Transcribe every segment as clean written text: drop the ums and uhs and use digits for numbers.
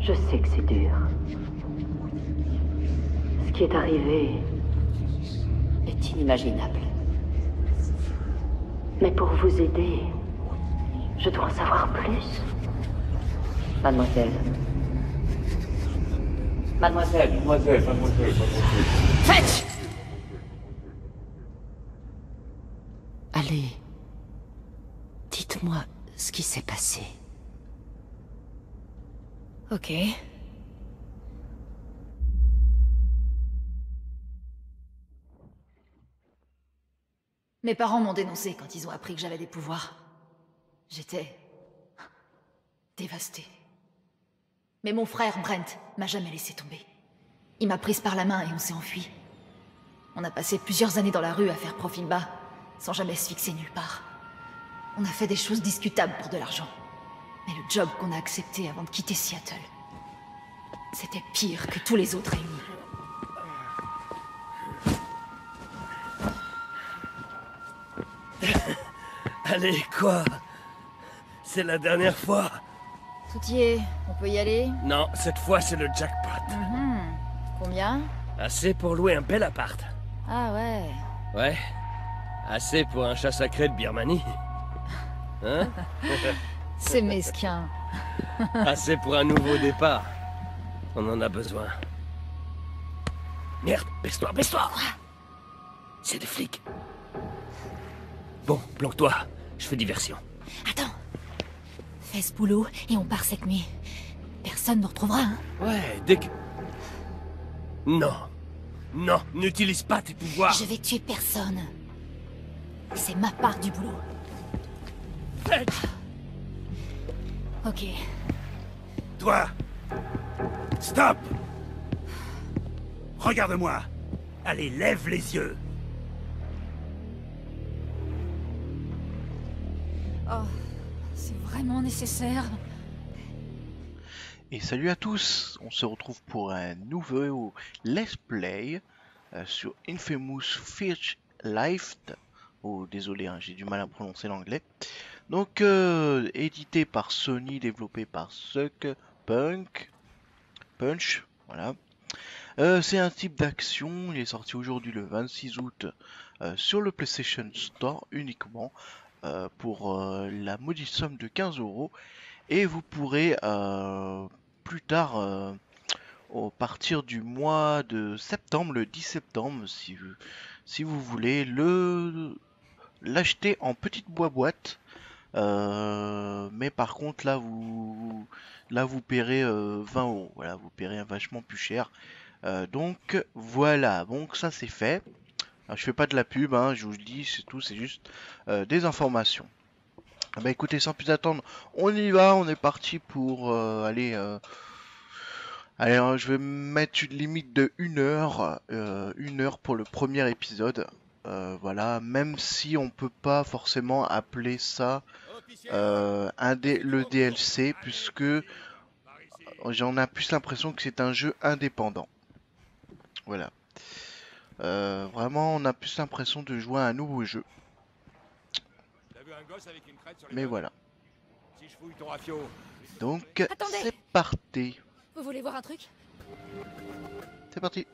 Je sais que c'est dur. Ce qui est arrivé est inimaginable. Mais pour vous aider, je dois en savoir plus. Mademoiselle. Mademoiselle. Fetch! Allez. Dites-moi ce qui s'est passé. Ok. Mes parents m'ont dénoncé quand ils ont appris que j'avais des pouvoirs. J'étais... dévastée. Mais mon frère, Brent, m'a jamais laissé tomber. Il m'a prise par la main et on s'est enfui. On a passé plusieurs années dans la rue à faire profil bas, sans jamais se fixer nulle part. On a fait des choses discutables pour de l'argent. Mais le job qu'on a accepté avant de quitter Seattle, c'était pire que tous les autres réunis. Allez, quoi? C'est la dernière fois. Tout y est, on peut y aller? Non, cette fois c'est le jackpot. Combien? Assez pour louer un bel appart. Ah ouais. Ouais. Assez pour un chat sacré de Birmanie. Hein? C'est mesquin. Assez pour un nouveau départ. On en a besoin. Merde, baisse-toi, baisse-toi! C'est des flics. Bon, planque-toi. Je fais diversion. Attends. Fais ce boulot et on part cette nuit. Personne ne retrouvera, hein? Ouais, dès que... Non. Non, n'utilise pas tes pouvoirs. Je vais tuer personne. C'est ma part du boulot. Ok. Toi! Stop! Regarde-moi! Allez, lève les yeux! Oh, c'est vraiment nécessaire. Et salut à tous, on se retrouve pour un nouveau Let's Play sur Infamous First Life. Oh désolé, hein, j'ai du mal à prononcer l'anglais. Donc édité par Sony, développé par Suck Punch, voilà. C'est un type d'action, il est sorti aujourd'hui le 26 août sur le PlayStation Store uniquement pour la maudite somme de 15 €. Et vous pourrez plus tard, au partir du mois de septembre, le 10 septembre, si vous voulez, l'acheter en petite boîte. Mais par contre là vous paierez 20 €. Voilà, vous paierez vachement plus cher. Donc voilà, donc ça c'est fait. Alors, je fais pas de la pub, hein, je vous le dis, c'est tout, c'est juste des informations. Bah écoutez, sans plus attendre, on y va, on est parti pour aller. Allez, je vais mettre une limite de 1 heure, 1 heure pour le premier épisode. Voilà, même si on peut pas forcément appeler ça le DLC, puisque j'en ai plus l'impression que c'est un jeu indépendant. Voilà. Vraiment, on a plus l'impression de jouer à un nouveau jeu. Mais voilà. Donc, Attendez. c'est parti. Vous voulez voir un truc? C'est parti.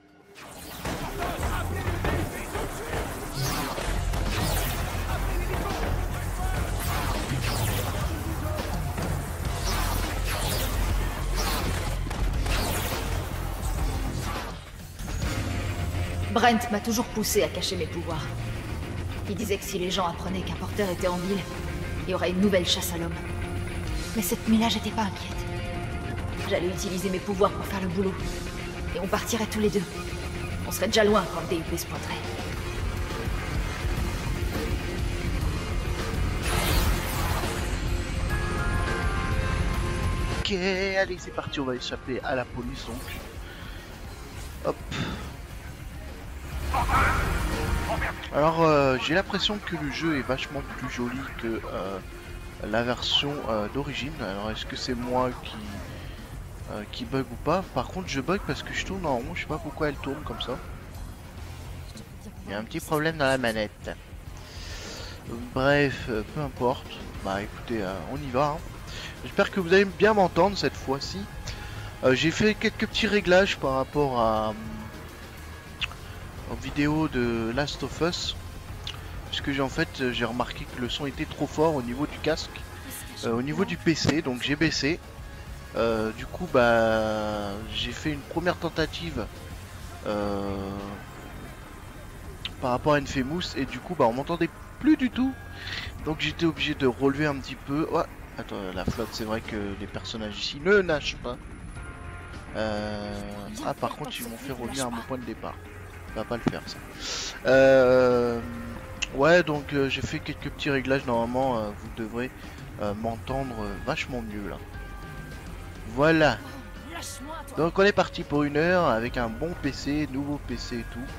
Brent m'a toujours poussé à cacher mes pouvoirs. Il disait que si les gens apprenaient qu'un porteur était en ville, il y aurait une nouvelle chasse à l'homme. Mais cette nuit-là, j'étais pas inquiète. J'allais utiliser mes pouvoirs pour faire le boulot. Et on partirait tous les deux. On serait déjà loin quand le DUP se pointerait. Ok, allez, c'est parti, on va échapper à la police donc. Hop. Alors, j'ai l'impression que le jeu est vachement plus joli que la version d'origine. Alors, est-ce que c'est moi qui bug ou pas? Par contre, je bug parce que je tourne en rond. Je sais pas pourquoi elle tourne comme ça. Il y a un petit problème dans la manette. Bref, peu importe. Bah écoutez, on y va. Hein. J'espère que vous allez bien m'entendre cette fois-ci. J'ai fait quelques petits réglages par rapport à aux vidéos de Last of Us. Puisque j'ai remarqué que le son était trop fort au niveau du casque. Au niveau du PC, donc j'ai baissé. Du coup bah j'ai fait une première tentative par rapport à Infamous et du coup bah on m'entendait plus du tout. Donc j'étais obligé de relever un petit peu. Ouais. Attends, la flotte, c'est vrai que les personnages ici ne nagent pas. Ah par contre ils m'ont fait revenir à mon point de départ. Ça va pas le faire ça. Ouais donc j'ai fait quelques petits réglages. Normalement vous devrez m'entendre vachement mieux là. Voilà. Donc on est parti pour 1 heure avec un bon PC, nouveau PC et tout.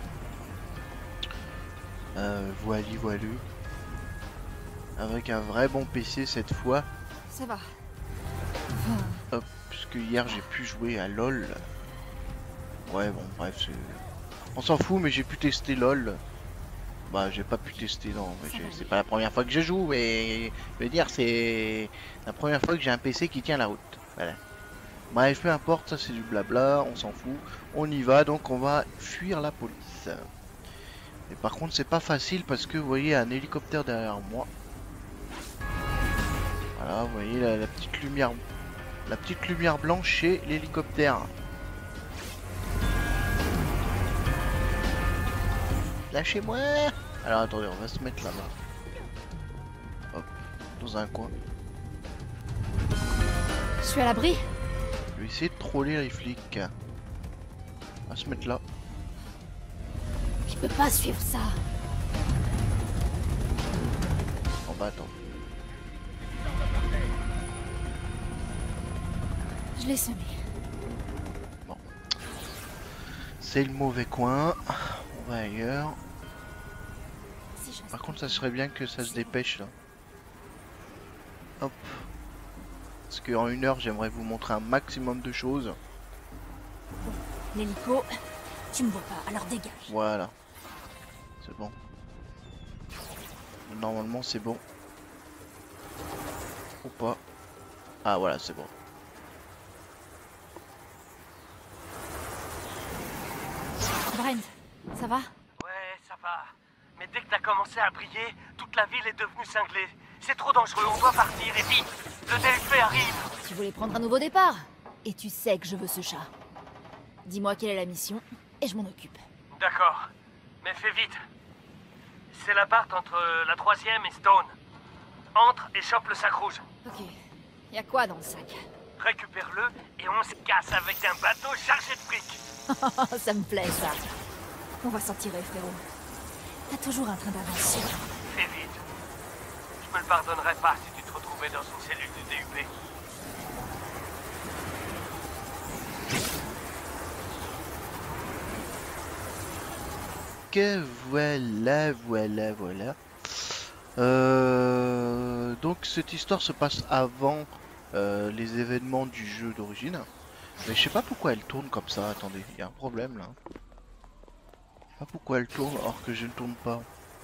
Voilà. Avec un vrai bon PC cette fois. Ça va. Hop, puisque hier j'ai pu jouer à LOL. Ouais bon bref c'est... On s'en fout mais j'ai pu tester LOL. Bah j'ai pas pu tester non, c'est pas la première fois que je joue mais... Je veux dire c'est la première fois que j'ai un PC qui tient la route. Voilà. Bref peu importe, ça c'est du blabla, on s'en fout. On y va donc on va fuir la police. Et par contre c'est pas facile parce que vous voyez un hélicoptère derrière moi. Voilà, vous voyez la petite lumière blanche chez l'hélicoptère. Lâchez-moi. Alors attendez, on va se mettre là-bas. Hop, dans un coin. Je suis à l'abri. Je vais essayer de troller les flics. On va se mettre là. Je peux pas suivre ça. Oh bah attends. Je l'ai semé. Bon. C'est le mauvais coin. On va ailleurs. Par contre ça serait bien que ça se dépêche là. Hop. Parce qu'en 1 heure j'aimerais vous montrer un maximum de choses. Bon, l'hélico, tu me vois pas, alors dégage. Voilà. C'est bon. Normalement c'est bon. Ou pas. Ah voilà c'est bon. Brent, ça va? Ouais, ça va. Mais dès que t'as commencé à briller, toute la ville est devenue cinglée. C'est trop dangereux, on doit partir et vite. Le DLP arrive. Tu voulais prendre un nouveau départ? Et tu sais que je veux ce chat. Dis-moi quelle est la mission, et je m'en occupe. D'accord, mais fais vite. C'est l'appart entre la 3e et Stone. Entre et chope le sac rouge. Ok. Y a quoi dans le sac? Récupère-le et on se casse avec un bateau chargé de fric. Ça me plaît, ça. On va s'en tirer, frérot. T'as toujours un train d'avance. Fais vite. Je me le pardonnerai pas si tu te retrouvais dans une cellule du DUP. Que voilà. Donc cette histoire se passe avant les événements du jeu d'origine. Mais je sais pas pourquoi elle tourne comme ça. Attendez, il y a un problème là. Je sais pas pourquoi elle tourne alors que je ne tourne pas.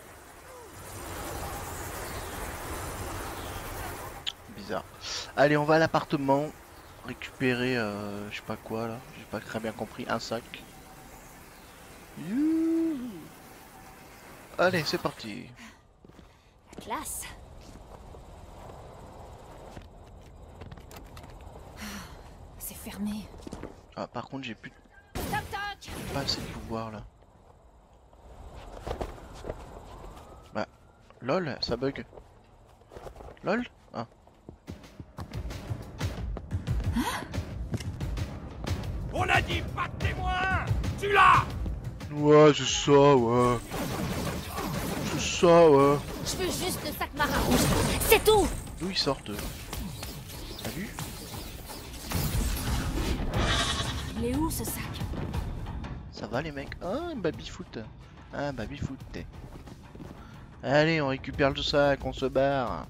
Bizarre. Allez, on va à l'appartement récupérer je sais pas quoi là. J'ai pas très bien compris, un sac. Youhou. Allez, c'est parti. La classe. C'est fermé. Ah, par contre, j'ai plus Toc toc. pas assez de pouvoir là. Bah, lol, ça bug. Lol. Ah. On a dit pas de témoin. Tu l'as. Ouais, c'est ça, ouais. C'est ça, ouais. Je veux juste le sac marin rouge. C'est tout. D'où ils sortent eux? Salut. Il est où ce sac? Ça va les mecs? Ah, un baby-foot. Un baby-foot. Allez, on récupère le sac, on se barre.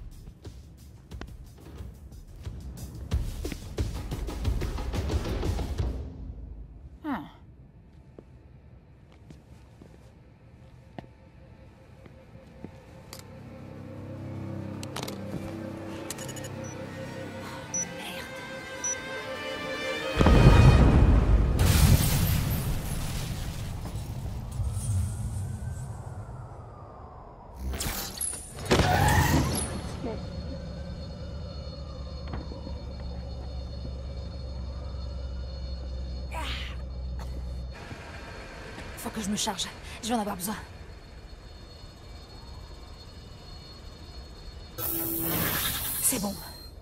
Faut que je me charge. Je vais en avoir besoin. C'est bon.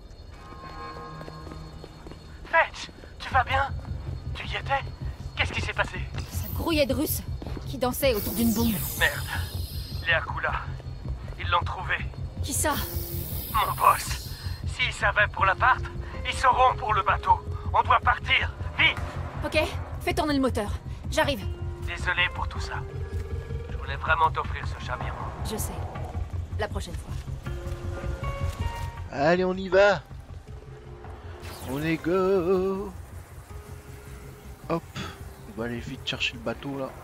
Fetch, tu vas bien? Tu y étais? Qu'est-ce qui s'est passé? Ça grouillait de Russes qui dansaient autour d'une bombe. Merde. Les Akula. Ils l'ont trouvé. Qui ça? Mon boss. S'ils savaient pour l'appart, ils sauront pour le bateau. On doit partir. Vite! Ok, fais tourner le moteur. J'arrive. Désolé pour tout ça. Je voulais vraiment t'offrir ce chavirement. Je sais. La prochaine fois. Allez, on y va. On est go. Hop. On va aller vite chercher le bateau là.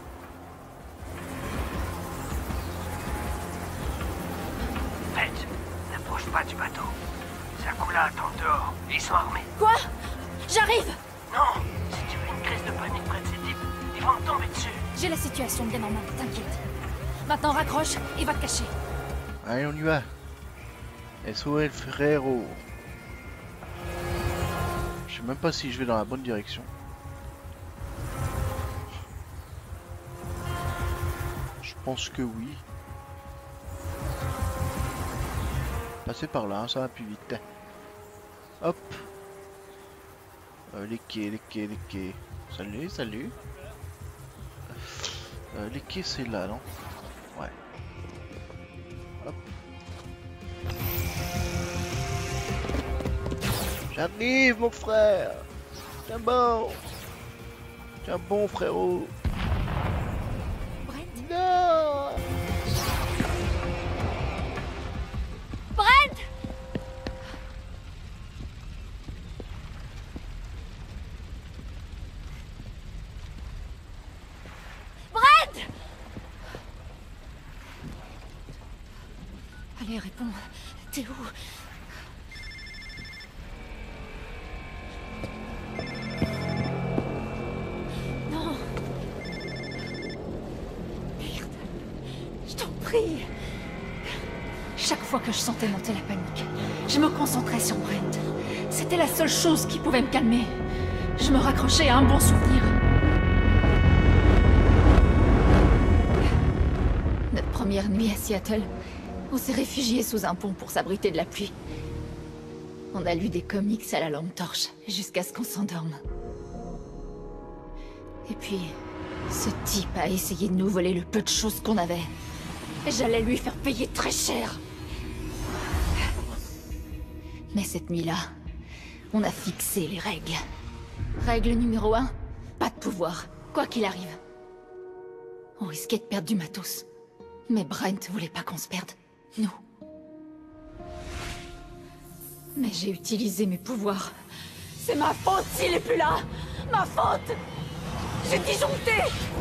Fetch, n'approche pas du bateau. Les Akula attendent dehors. Ils sont armés. Quoi? J'arrive! Non! Si tu fais une crise de panique près de ces types, ils vont me tomber dessus. J'ai la situation bien en main, t'inquiète. Maintenant raccroche et va te cacher. Allez, on y va. SOL frérot. Je sais même pas si je vais dans la bonne direction. Je pense que oui. Passer par là, hein, ça va plus vite. Hop. Les quais. Salut. Les quais c'est là, non? Ouais. Hop. J'arrive mon frère. Tiens bon frérot. Brent? Non. Brent! Brent! Allez, réponds. T'es où? Non. Merde. Je t'en prie. Chaque fois que je sentais monter la panique, je me concentrais sur Brent. C'était la seule chose qui pouvait me calmer. Je me raccrochais à un bon souvenir. Notre première nuit à Seattle, on s'est réfugiés sous un pont pour s'abriter de la pluie. On a lu des comics à la lampe torche, jusqu'à ce qu'on s'endorme. Et puis, ce type a essayé de nous voler le peu de choses qu'on avait. Et j'allais lui faire payer très cher. Mais cette nuit-là, on a fixé les règles. Règle numéro 1, pas de pouvoir, quoi qu'il arrive. On risquait de perdre du matos. Mais Brent voulait pas qu'on se perde, nous. Mais j'ai utilisé mes pouvoirs. C'est ma faute s'il est plus là! Ma faute! J'ai disjoncté!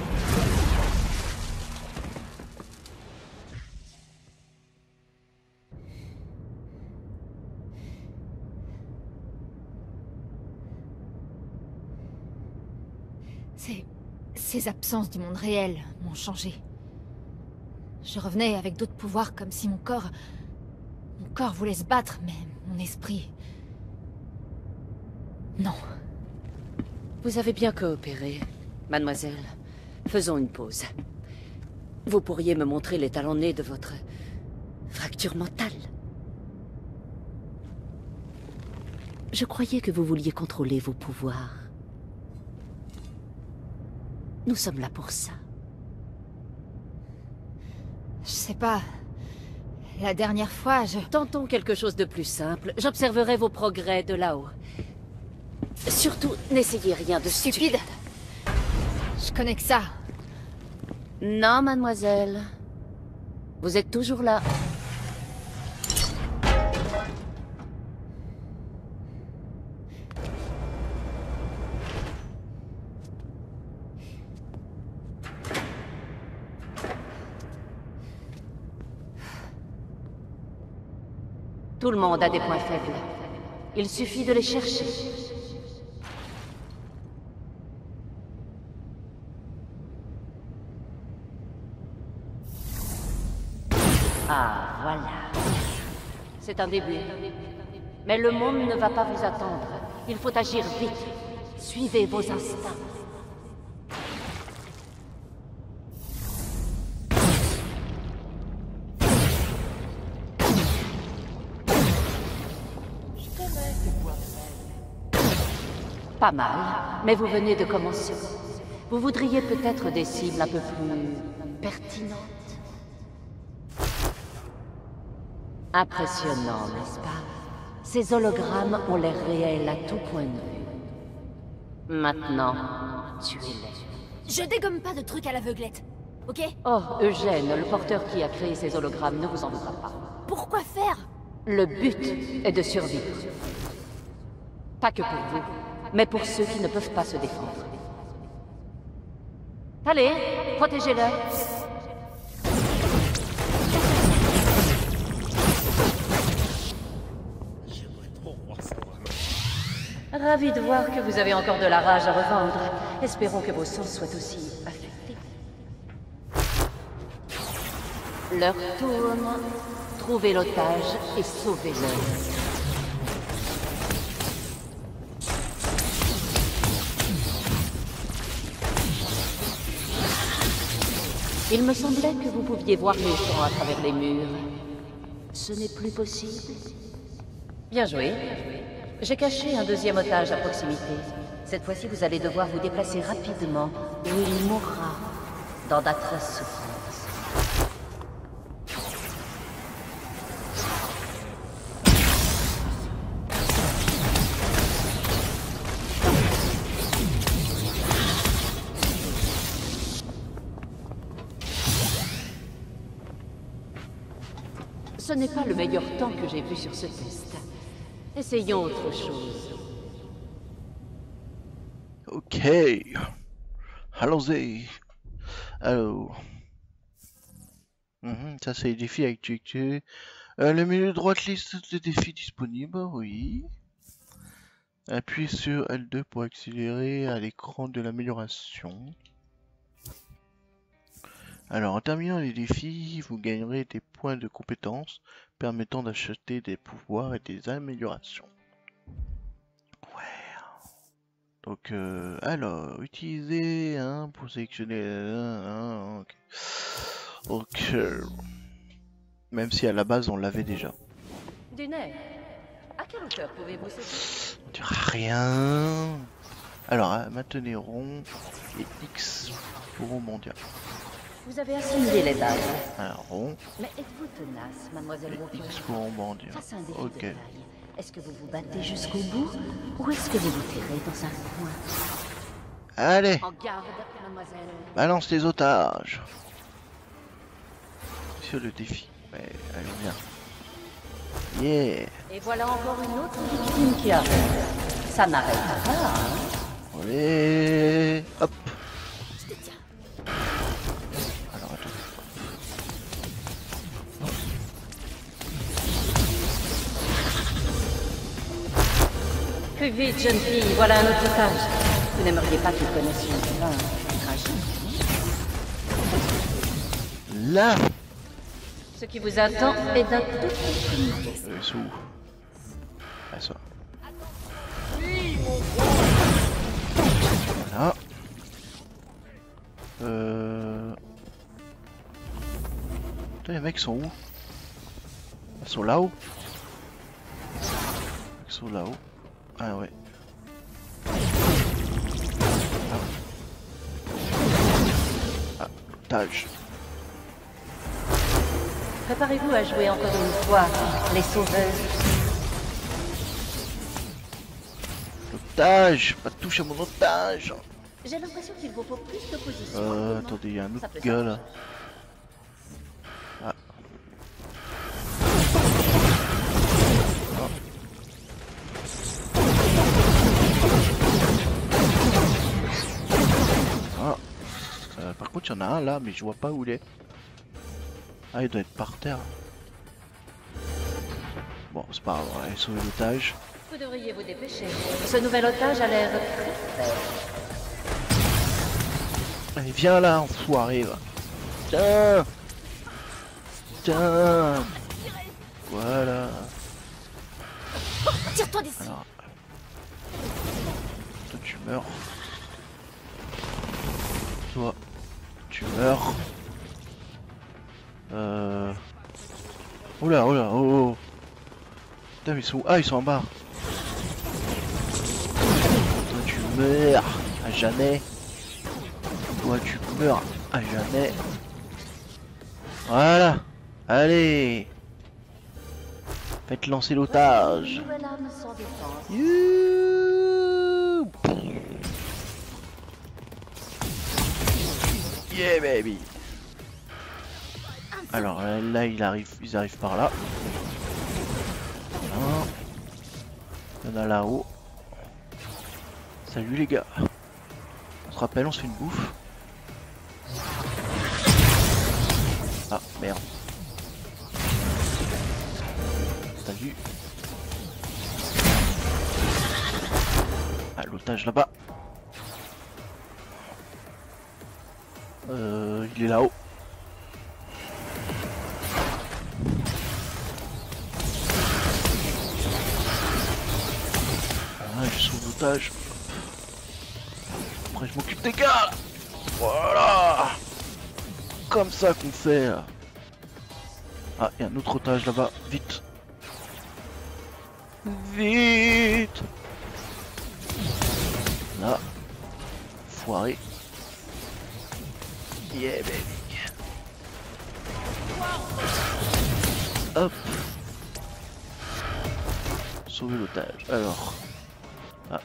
Ces absences du monde réel m'ont changé. Je revenais avec d'autres pouvoirs comme si mon corps voulait se battre, mais mon esprit... Non. Vous avez bien coopéré, mademoiselle. Faisons une pause. Vous pourriez me montrer les talons nés de votre... fracture mentale. Je croyais que vous vouliez contrôler vos pouvoirs. Nous sommes là pour ça. Je sais pas... La dernière fois, Tentons quelque chose de plus simple. J'observerai vos progrès de là-haut. Surtout, n'essayez rien de stupide. Je connais que ça. Non, mademoiselle. Vous êtes toujours là. Tout le monde a des points faibles. Il suffit de les chercher. Ah, voilà. C'est un début. Mais le monde ne va pas vous attendre. Il faut agir vite. Suivez vos instincts. Pas mal, mais vous venez de commencer. Vous voudriez peut-être des cibles un peu plus pertinentes. Impressionnant, n'est-ce pas? Ces hologrammes ont l'air réels à tout point de vue. Maintenant, tuez-les. Je dégomme pas de trucs à l'aveuglette, ok? Oh, Eugène, le porteur qui a créé ces hologrammes ne vous en voudra pas. Pourquoi faire? Le but est de survivre. Pas que pour vous, mais pour ceux qui ne peuvent pas se défendre. Allez, protégez-le. Ravi de voir que vous avez encore de la rage à revendre. Espérons que vos sens soient aussi affectés. L'heure tourne. Trouvez l'otage et sauvez-le. Il me semblait que vous pouviez voir les gens à travers les murs. Ce n'est plus possible. Bien joué. J'ai caché un deuxième otage à proximité. Cette fois-ci, vous allez devoir vous déplacer rapidement, ou il mourra dans d'atroces souffrances. Ce n'est pas le meilleur temps que j'ai vu sur ce test. Essayons autre chose. Ok. Allons-y. Alors. Ça c'est les défis actuels. Le menu de droite liste des défis disponibles, oui. Appuyez sur L2 pour accélérer à l'écran de l'amélioration. Alors, en terminant les défis, vous gagnerez des points de compétences permettant d'acheter des pouvoirs et des améliorations. Ouais. Donc, alors, utiliser pour sélectionner ok. Ok. Même si à la base on l'avait déjà. Dunet, à quelle hauteur pouvez-vous sauter? On dira rien. Alors, maintenez rond et X pour rebondir. Vous avez assimilé les dagues. Alors, rond. Mais êtes-vous tenace, mademoiselle Wolfman? X pour rebondir. Face à un défi Ok. de taille, est-ce que vous vous battez jusqu'au bout ou est-ce que vous vous tirez dans un coin? Allez, En garde, mademoiselle. balance les otages. Sur le défi. Ouais, allez, viens. Yeah. Et voilà encore une autre victime qui arrive. Ça n'arrête pas, hein? Allez, hop. Je te tiens. Alors, attends. Plus vite, jeune fille, voilà un autre otage. Vous n'aimeriez pas qu'il connaisse une fin tragique? Là. Ce qui vous attend est d'un tout autre niveau. Sous. Ah, ça. Voilà. Putain, les mecs sont où? Ils sont là-haut. Ils sont là-haut. Ah ouais. Ah, otage. Préparez-vous à jouer encore une fois les sauveuses. Otage, pas de touche à mon otage. J'ai l'impression qu'il vous faut plus d'opposition. Attendez, il y a un Ça autre peut gars là. Ah. Par contre, il y en a un là, mais je vois pas où il est. Ah, il doit être par terre. Bon, c'est pas grave, on va aller sauver l'otage. Vous devriez vous dépêcher. Ce nouvel otage a l'air très faible. Allez, viens là, enfoiré, va. Tiens. Tiens. Voilà. Tire-toi d'ici. Alors. Toi, tu meurs. Toi, tu meurs. Oula, oula, oh, oh. Putain, mais ils sont où? Ah, ils sont en bas. Toi, tu meurs à jamais. Toi, tu meurs à jamais. Voilà. Allez. Faites lancer l'otage. Nouvelle âme sans défense. You. Yeah baby. Alors là ils arrivent par là. Voilà. Il y en a là-haut. Salut les gars. On se rappelle, on se fait une bouffe. Ah merde. Salut. Ah l'otage là-bas. Il est là-haut. Voilà, je sauve l'otage. Après je m'occupe des gars là. Voilà. Comme ça qu'on fait là. Ah, il y a un autre otage là-bas. Vite. Vite. Là. Foiré. Yeah baby. Hop. Sauver l'otage. Alors. Ah.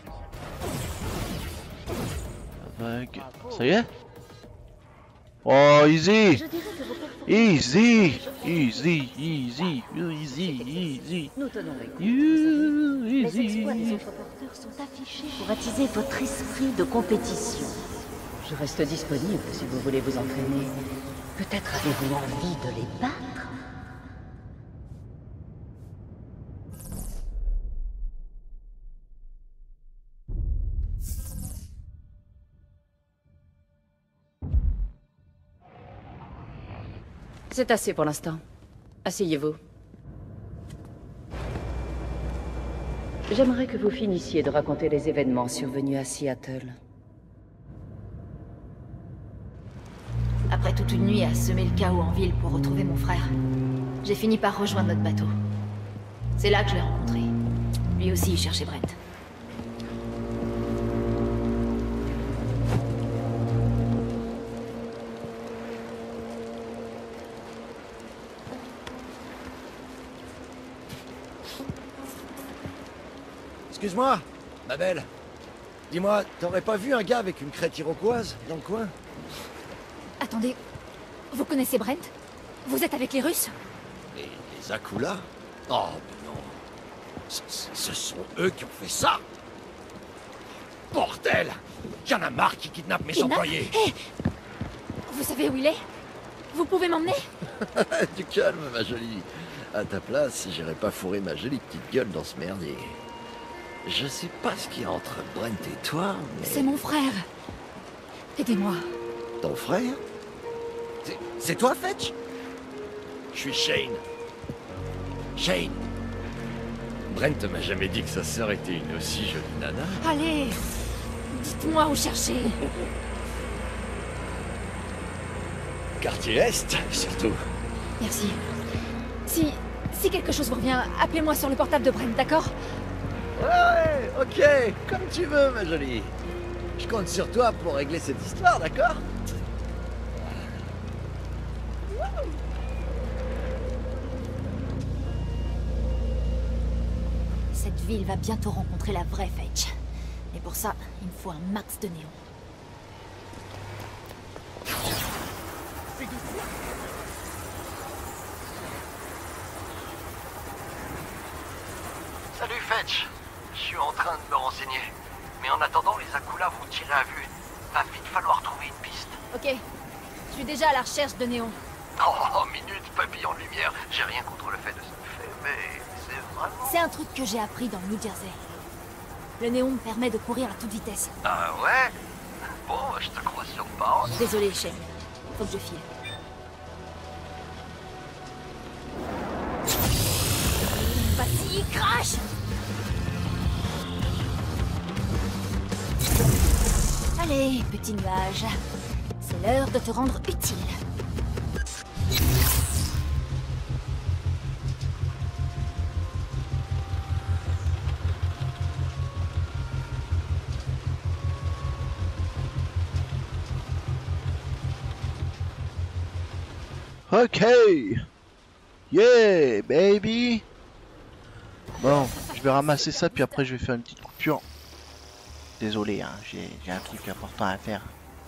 La vague. Ça y est? Oh easy. Je dirais que vos performances- Easy. Easy. Easy. Easy. Easy. Nous tenons les coups. You, Les exploits des easy. autres porteurs sont affichés pour attiser votre esprit de compétition. Je reste disponible si vous voulez vous entraîner. Peut-être avez-vous envie de les battre? C'est assez pour l'instant. Asseyez-vous. J'aimerais que vous finissiez de raconter les événements survenus à Seattle. Après toute une nuit à semer le chaos en ville pour retrouver mon frère, j'ai fini par rejoindre notre bateau. C'est là que je l'ai rencontré. Lui aussi, il cherchait Brent. Excuse-moi, ma belle. Dis-moi, t'aurais pas vu un gars avec une crête iroquoise dans le coin? Attendez, vous connaissez Brent? Vous êtes avec les Russes? Les Akula? Oh, mais non. Ce sont eux qui ont fait ça. Bordel! Y'en a marre qui kidnappent mes employés. Hé! Vous savez où il est? Vous pouvez m'emmener? Du calme, ma jolie. À ta place, j'irais pas fourrer ma jolie petite gueule dans ce merdier. Je sais pas ce qu'il y a entre Brent et toi, mais... C'est mon frère. Aidez-moi. Ton frère? C'est toi, Fetch? Je suis Shane. Shane. Brent m'a jamais dit que sa sœur était une aussi jolie nana. Allez, dites-moi où chercher. Quartier Est, surtout. Merci. Si quelque chose vous revient, appelez-moi sur le portable de Brent, d'accord? Ouais, ok, comme tu veux, ma jolie. Je compte sur toi pour régler cette histoire, d'accord? Cette ville va bientôt rencontrer la vraie Fetch. Et pour ça, il me faut un max de néon. Salut Fetch. Je suis en train de me renseigner. Mais en attendant, les Akula vont tirer à vue. Va vite falloir trouver une piste. Ok. Je suis déjà à la recherche de néon. Oh, minute, papillon de lumière. J'ai rien contre le fait de se faire, mais c'est vraiment... C'est un truc que j'ai appris dans le New Jersey. Le néon me permet de courir à toute vitesse. Ah ouais? Bon, je te crois sur parole. Désolé, Shane. Faut que je file. Vas-y, crash! Allez, petit nuage. C'est l'heure de te rendre utile. Ok. Yeah, baby. Bon, je vais ramasser ça, puis après je vais faire une petite coupure. Désolé, hein, j'ai un truc important à faire.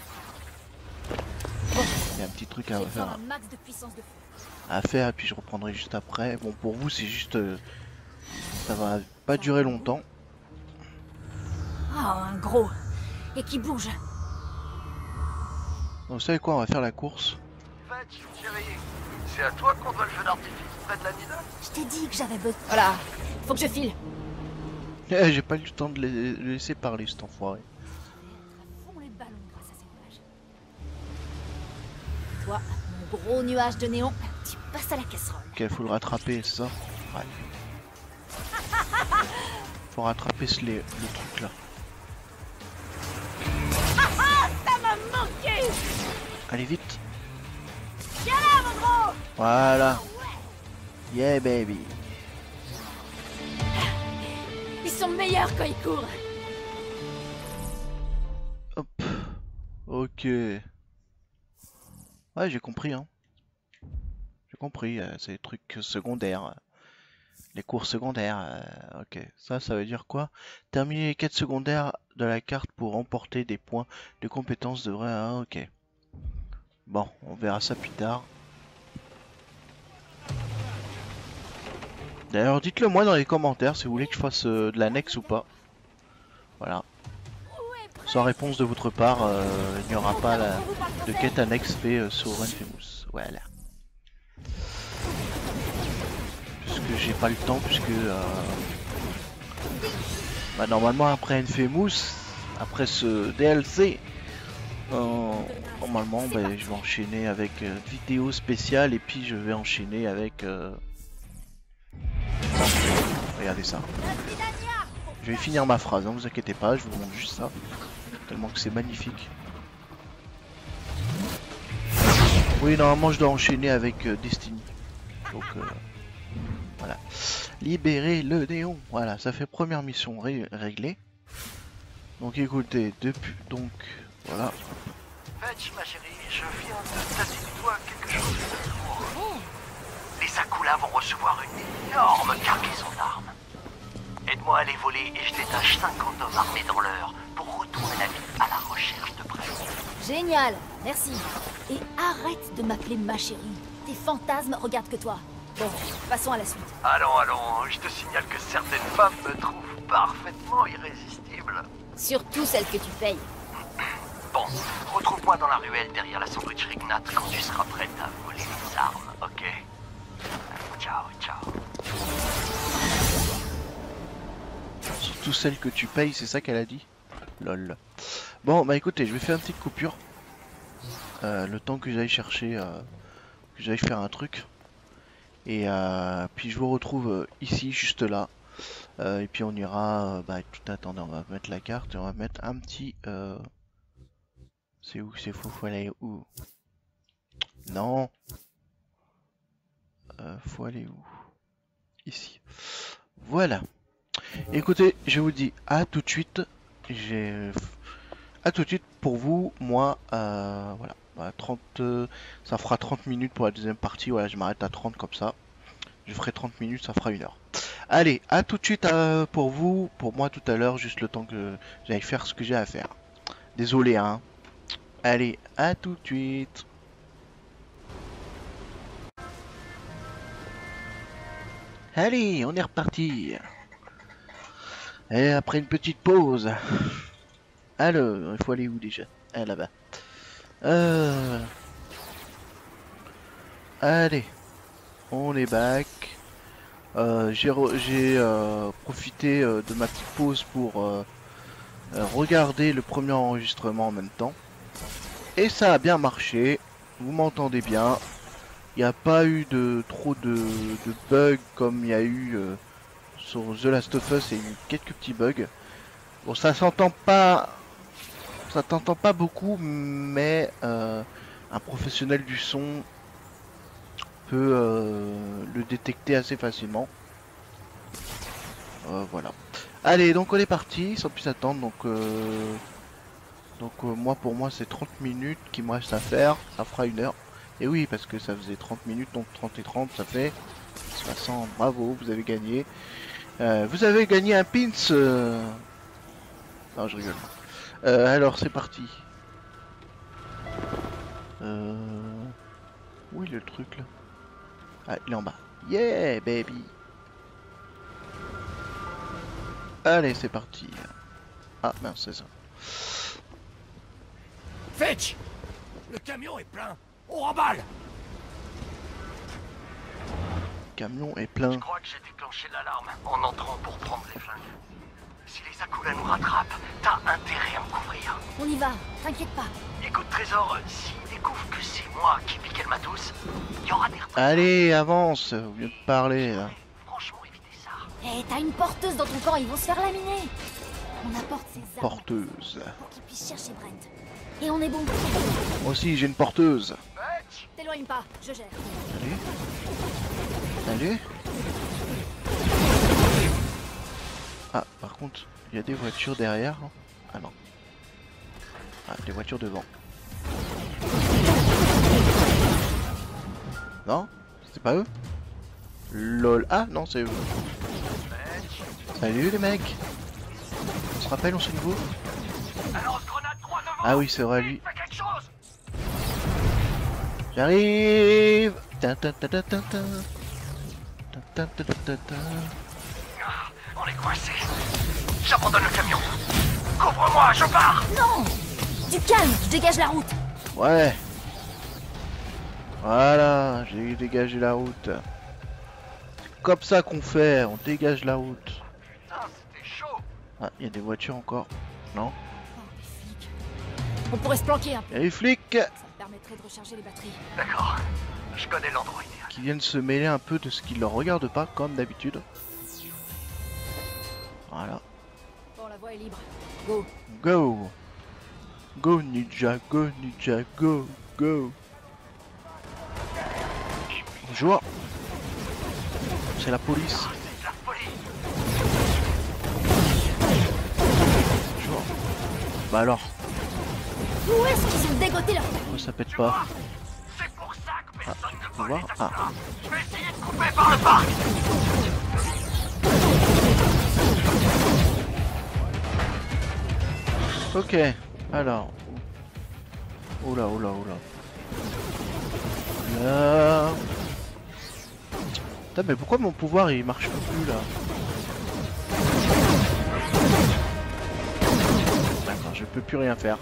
Il y a un petit truc à faire. À faire, et puis je reprendrai juste après. Bon, pour vous, c'est juste... ça va pas durer longtemps. Oh, un gros. Et qui bouge. Donc, vous savez quoi, on va faire la course. Fetch, chérie, c'est à toi qu'on doit le feu d'artifice près de la Nina. Je t'ai dit que j'avais besoin. Voilà, faut que je file. Eh, j'ai pas eu le temps de le laisser parler, cet enfoiré. Fond les ballons grâce à ces nuages. Toi, mon gros nuage de néon, tu passes à la casserole. Ok, faut le rattraper, c'est ça? Ouais. Faut rattraper le truc là. Ça m'a manqué. Allez vite. Viens là, mon gros. Voilà. Yeah baby. Ils sont meilleurs quand ils courent. Hop. Ok. Ouais, j'ai compris, hein. J'ai compris, c'est les trucs secondaires. Les cours secondaires. Ok. Ça veut dire quoi? Terminer les quêtes secondaires de la carte pour remporter des points de compétences devrait... Ah, ok. Bon, on verra ça plus tard. D'ailleurs, dites-le moi dans les commentaires si vous voulez que je fasse de l'annexe ou pas. Voilà. Sans réponse de votre part, il n'y aura pas de quête annexe fait sur Infamous. Voilà. Puisque j'ai pas le temps, puisque... bah, normalement après Infamous, après ce DLC, normalement bah, je vais enchaîner avec vidéo spéciale et puis je vais enchaîner avec... Regardez ça. Je vais finir ma phrase, hein, vous inquiétez pas, je vous montre juste ça. Tellement que c'est magnifique. Oui, normalement je dois enchaîner avec Destiny. Donc voilà. Libérer le néon. Voilà, ça fait première mission réglée. Donc écoutez, depuis... Donc, voilà. Fetch, ma chérie, je viens de placer du doigt quelque chose de lourd. Les Akula vont recevoir une énorme cargaison d'armes. Aide-moi à les voler et je détache 50 hommes armés dans l'heure pour retourner la ville à la recherche de Brent. Génial, merci. Et arrête de m'appeler ma chérie. Tes fantasmes regardent que toi. Bon, passons à la suite. Allons, je te signale que certaines femmes me trouvent parfaitement irrésistible. Surtout celles que tu payes. Bon, retrouve-moi dans la ruelle derrière la sandwicherie Gnat quand tu seras prête à voler les armes, ok? Ciao, ciao. Surtout celle que tu payes, c'est ça qu'elle a dit? Lol. Bon, bah écoutez, je vais faire une petite coupure. Le temps que j'aille chercher, que j'aille faire un truc. Et puis je vous retrouve ici, juste là. Et puis on ira, bah tout attendez, on va mettre la carte et on va mettre un petit... C'est où? C'est faut aller où? Non. Faut aller où? Ici. Voilà. Écoutez, je vous dis à tout de suite. À tout de suite pour vous, moi, voilà. Bah, 30, ça fera 30 minutes pour la deuxième partie. Voilà, je m'arrête à 30 comme ça. Je ferai 30 minutes, ça fera 1 heure. Allez, à tout de suite pour vous. Pour moi tout à l'heure, juste le temps que j'aille faire ce que j'ai à faire. Désolé, hein. Allez, à tout de suite. Allez, on est reparti. Et après une petite pause. Alors, il faut aller où déjà? Ah, là-bas. Allez, on est back. J'ai profité de ma petite pause pour regarder le premier enregistrement en même temps. Et ça a bien marché. Vous m'entendez bien. Il n'y a pas eu trop de bugs comme il y a eu sur The Last of Us. Il y a eu quelques petits bugs. Bon, ça s'entend pas beaucoup, mais un professionnel du son peut le détecter assez facilement. Voilà. Allez, donc on est parti sans plus attendre. Donc moi, pour moi, c'est 30 minutes qui me reste à faire. Ça fera 1 heure. Et oui, parce que ça faisait 30 minutes, donc 30 et 30, ça fait 60. Bravo, vous avez gagné. Vous avez gagné un pins. Non, je rigole. Alors, c'est parti. Où est le truc là? Ah, il est en bas. Yeah, baby. Allez, c'est parti. Ah, mince, c'est ça. Fetch! Le camion est plein. On remballe! Le camion est plein. Je crois que j'ai déclenché l'alarme en entrant pour prendre les flingues. Si les Akula nous rattrapent, t'as intérêt à me couvrir. On y va, t'inquiète pas. Écoute, Trésor, s'ils découvrent que c'est moi qui piquais le matos, il y aura des retraits. Allez, avance, au lieu de parler là. Franchement, évitez ça. Hé, t'as une porteuse dans ton camp, ils vont se faire laminer. On apporte ces armes Porteuse. pour qu'ils puissent chercher Brent. Et on est bon. Moi aussi, j'ai une porteuse. Fetch! T'éloigne pas, je gère. Allez. Allez. Ah, par contre, il y a des voitures derrière. Ah non. Ah, des voitures devant. Non? C'est pas eux? LOL. Ah non, c'est eux. Salut les mecs. On se rappelle, on se nouveau? Alors, grenade droit devant! Ah oui, c'est vrai, lui. Fais quelque chose! J'arrive. Ta ta ta ta ta ta. Ta ta ta ta ta ta. Ah, on est coincé. J'abandonne le camion. Couvre-moi, je pars! Non! Du calme, je dégage la route. Ouais. Voilà, j'ai dégagé la route. C'est comme ça qu'on fait, on dégage la route. Putain, c'était chaud! Ah, il y a des voitures encore. Non? Oh, les flics. On pourrait se planquer un peu. Il y a les flics Ça me permettrait de recharger les batteries. D'accord, je connais l'endroit idéal. qui viennent se mêler un peu de ce qui leur regarde pas, comme d'habitude. Voilà. Bon, la voie est libre. Go. Go! Go ninja, go ninja, go, go! Bonjour! C'est la police. La folie! Bonjour. Bah alors, Où est-ce qu'ils ont dégoté leur... pourquoi ça pète pas? C'est pour ça que personne ne faut vole voir. les Ah. Akula. Je vais essayer de couper par le parc! Ok, alors. Oula, oula, oula. Là. Putain, mais pourquoi mon pouvoir il marche plus là? D'accord, je peux plus rien faire.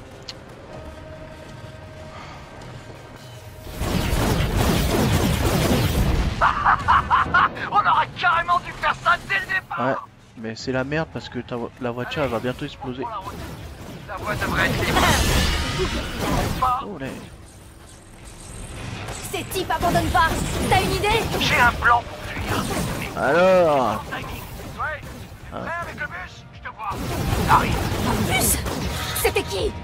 On aurait carrément dû faire ça dès le départ! Ouais, mais c'est la merde parce que la voiture elle va bientôt exploser. Prends la route. La voie devrait être libre. Oh là. Ces types abandonnent pas. T'as une idée? J'ai un plan pour fuir. Alors, Timing. Ouais. Ah. Prêt avec le bus? Je te vois. Arrive. En plus, c'était qui?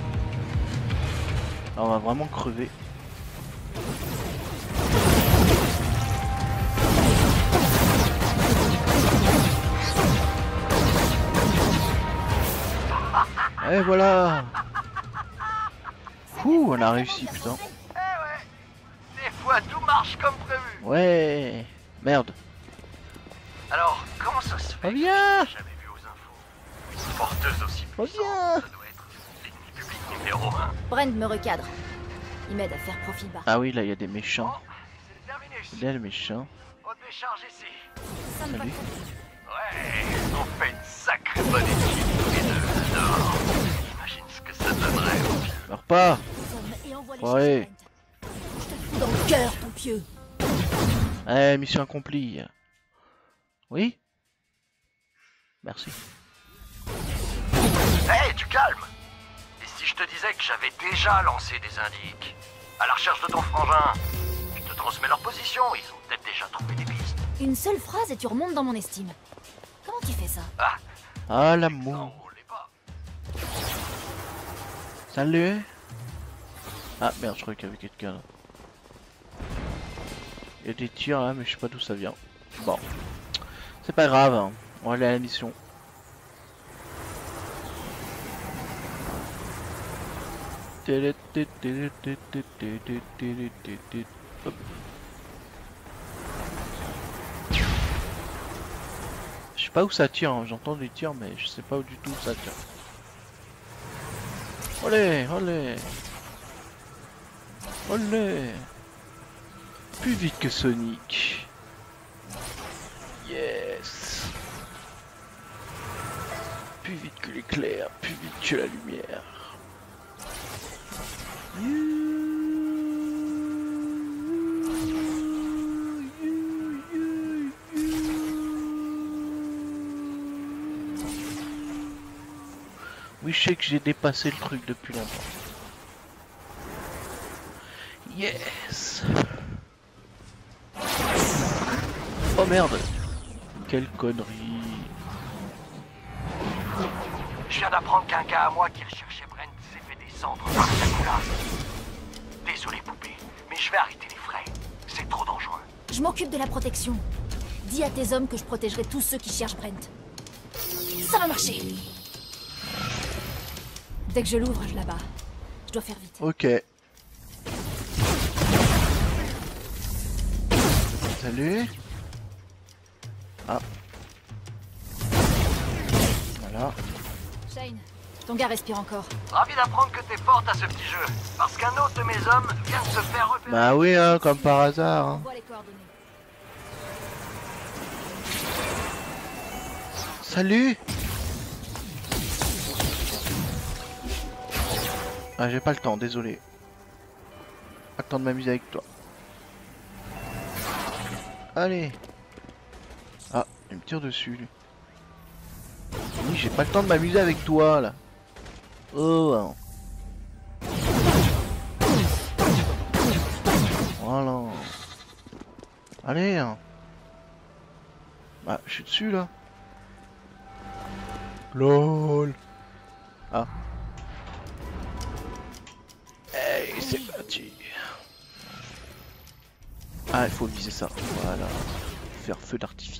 on va vraiment crever. Et voilà. Ouh, on a réussi, putain. Eh ouais. Des fois, tout marche comme prévu. Ouais. Merde. Alors, comment ça se fait? Reviens. J'avais vu aux infos. Une porteuse aussi puissante. Reviens. Ça doit être l'ennemi public numéro 1. Brent me recadre. Il m'aide à faire profil bas. Ah oui, là il y a des méchants. Bon, c'est terminé ici. Il y a des méchants. On décharge ici. Ça me va. Salut. Ouais, on fait une sacrée bonne équipe tous les deux. Alors, imagine ce que ça donnerait. Meurs pas. Et envoie les Ouais. chercher, Brent. Je te fous dans le cœur, ton pieu. Eh, mission accomplie. Oui. Merci. Hey, du calme. Et si je te disais que j'avais déjà lancé des indices à la recherche de ton frangin? Je te transmets leur position, ils ont peut-être déjà trouvé des pistes. Une seule phrase et tu remontes dans mon estime. Comment tu fais ça? Ah, Ah non, l'amour. on l'est pas. Salut. Ah merde, je croyais qu'il y avait quelqu'un là. Il y a des tirs là, mais je sais pas d'où ça vient. Bon. C'est pas grave, hein. On va aller à la mission. Hop. Je sais pas où ça tire, hein. J'entends des tirs mais je sais pas du tout où ça tire. Olé, olé. Olé. Plus vite que Sonic. Yes. Plus vite que l'éclair, plus vite que la lumière. Oui, je sais que j'ai dépassé le truc depuis longtemps. Yes. Oh merde. Quelle connerie. Je viens d'apprendre qu'un gars à moi qui recherchait Brent s'est fait descendre par les Akula. Désolé poupée, mais je vais arrêter les frais. C'est trop dangereux. Je m'occupe de la protection. Dis à tes hommes que je protégerai tous ceux qui cherchent Brent. Ça va marcher. Dès que je l'ouvre, je l'abat. Je dois faire vite. Ok. Salut. Ah. Voilà. Shane, ton gars respire encore. Ravi d'apprendre que t'es forte à ce petit jeu. Parce qu'un autre de mes hommes vient de se faire repérer. Bah oui, hein, comme par hasard. Hein. Envoie les coordonnées. Salut. Ah, j'ai pas le temps, désolé. Pas le temps de m'amuser avec toi. Allez. Ah, il me tire dessus, lui. Oui, j'ai pas le temps de m'amuser avec toi, là. Oh, voilà. Allez. Hein. Bah, je suis dessus, là. LOL. Ah. Hey, c'est parti. Ah, il faut viser ça. Voilà. Faire feu d'artifice.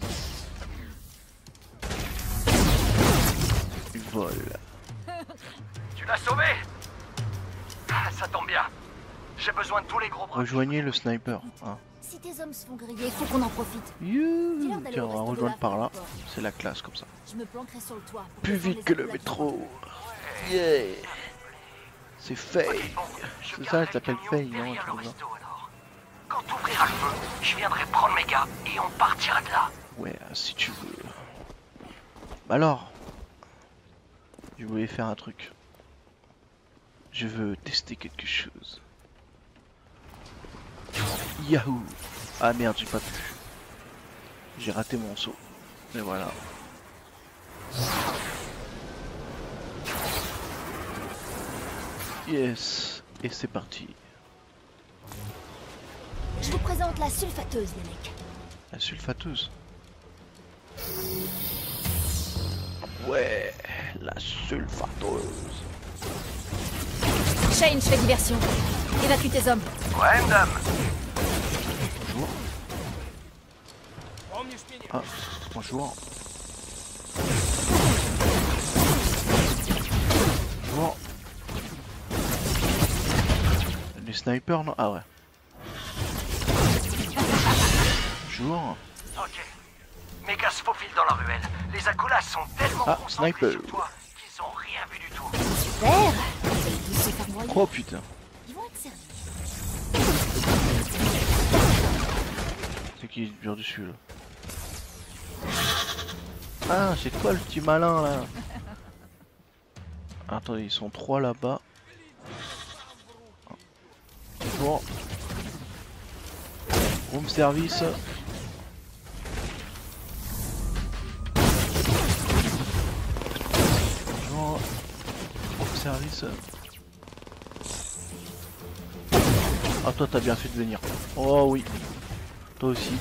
Vol. Tu l'as sauvé. Ah, ça tombe bien. J'ai besoin de tous les gros bras. Rejoignez le sniper. Ah. Si tes hommes se font griller, faut qu'on en profite. Youhou. Dis-leur d'aller Tiens, au on va resto de rejoindre la par là. Fort. C'est la classe comme ça. Je me planquerai sur le toit. pour Plus défendre vite les que le accumulateurs. métro. Yeah. C'est Faye. Bon, je C'est ça, garderai elle s'appelle le Faye, camion non, derrière un le truc resto, alors. Quand t'ouvriras le feu, je viendrai prendre mes gars et on partira de là. Ouais, si tu veux. Bah alors, je voulais faire un truc. Je veux tester quelque chose. Yahoo! Ah merde, j'ai pas pu. J'ai raté mon saut. Mais voilà. Yes! Et c'est parti. Je vous présente la sulfateuse, les mecs. La sulfateuse. Ouais, la sulfateuse. Shane, je fais diversion. Évacue tes hommes. Ouais, madame. Bonjour. Помнишь меня? Ah, bonjour. Bonjour. Les snipers, non? Ah ouais. Bonjour. Ok. Mes gars se faufilent dans la ruelle. Les Akulas sont tellement Ah, concentrés sniper. sur toi qu'ils ont rien vu du tout. Super. Vous allez tous se faire noyer. Oh putain. Ils vont être servis. C'est qui dure dessus là? Ah, c'est toi le petit malin là. Attendez, ils sont 3 là-bas. Bonjour. Room service. Bonjour. Room service. Ah, toi t'as bien fait de venir. Oh oui. Toi aussi.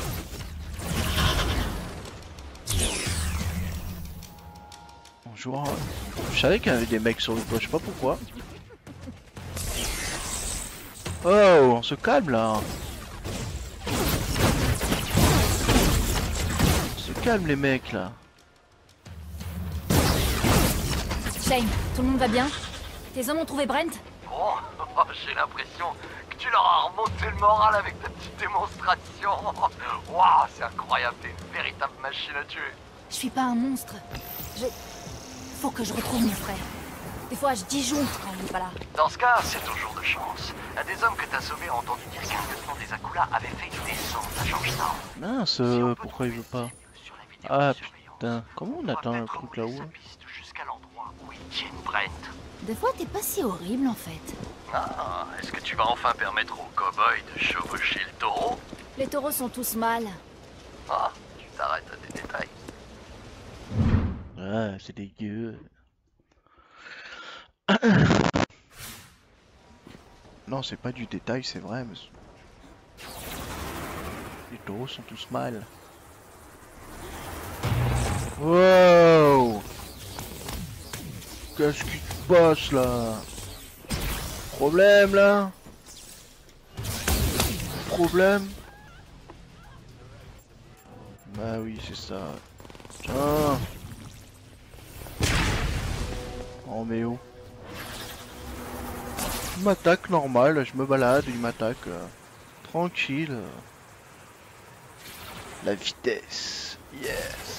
Bonjour. Je savais qu'il y avait des mecs sur le toit, je sais pas pourquoi. Oh, on se calme là. On se calme les mecs là. Shane, tout le monde va bien? Tes hommes ont trouvé Brent? bon? J'ai l'impression que tu leur as remonté le moral avec ta petite démonstration. Waouh, c'est incroyable, t'es une véritable machine à tuer. Je suis pas un monstre. Faut que je retrouve mon frère. Des fois, je disjoncte quand il est pas là. Dans ce cas, c'est ton jour de chance. Un des hommes que t'as sauvé a entendu dire qu'un lieutenant des Akula avait fait une descente à Georgetown. Mince, Si on peut pourquoi il veut trouver pas? ces vues sur la vidéo Ah de surveillance, putain, comment on va atteint le peut-être truc remonter là-haut? sa piste jusqu'à l'endroit où ils tiennent Brent. Des fois, t'es pas si horrible, en fait. Ah, est-ce que tu vas enfin permettre aux cow-boys de chevaucher le taureau? Les taureaux sont tous mâles. Ah, tu t'arrêtes à des détails. Ah, c'est dégueu. Non, c'est pas du détail, c'est vrai, mais... Les taureaux sont tous mâles. Wow! Qu'est-ce qui te passe là? Problème là? Problème? Bah oui, c'est ça. Tiens! Oh mais oh. Il m'attaque normal, je me balade, il m'attaque tranquille. La vitesse, yes.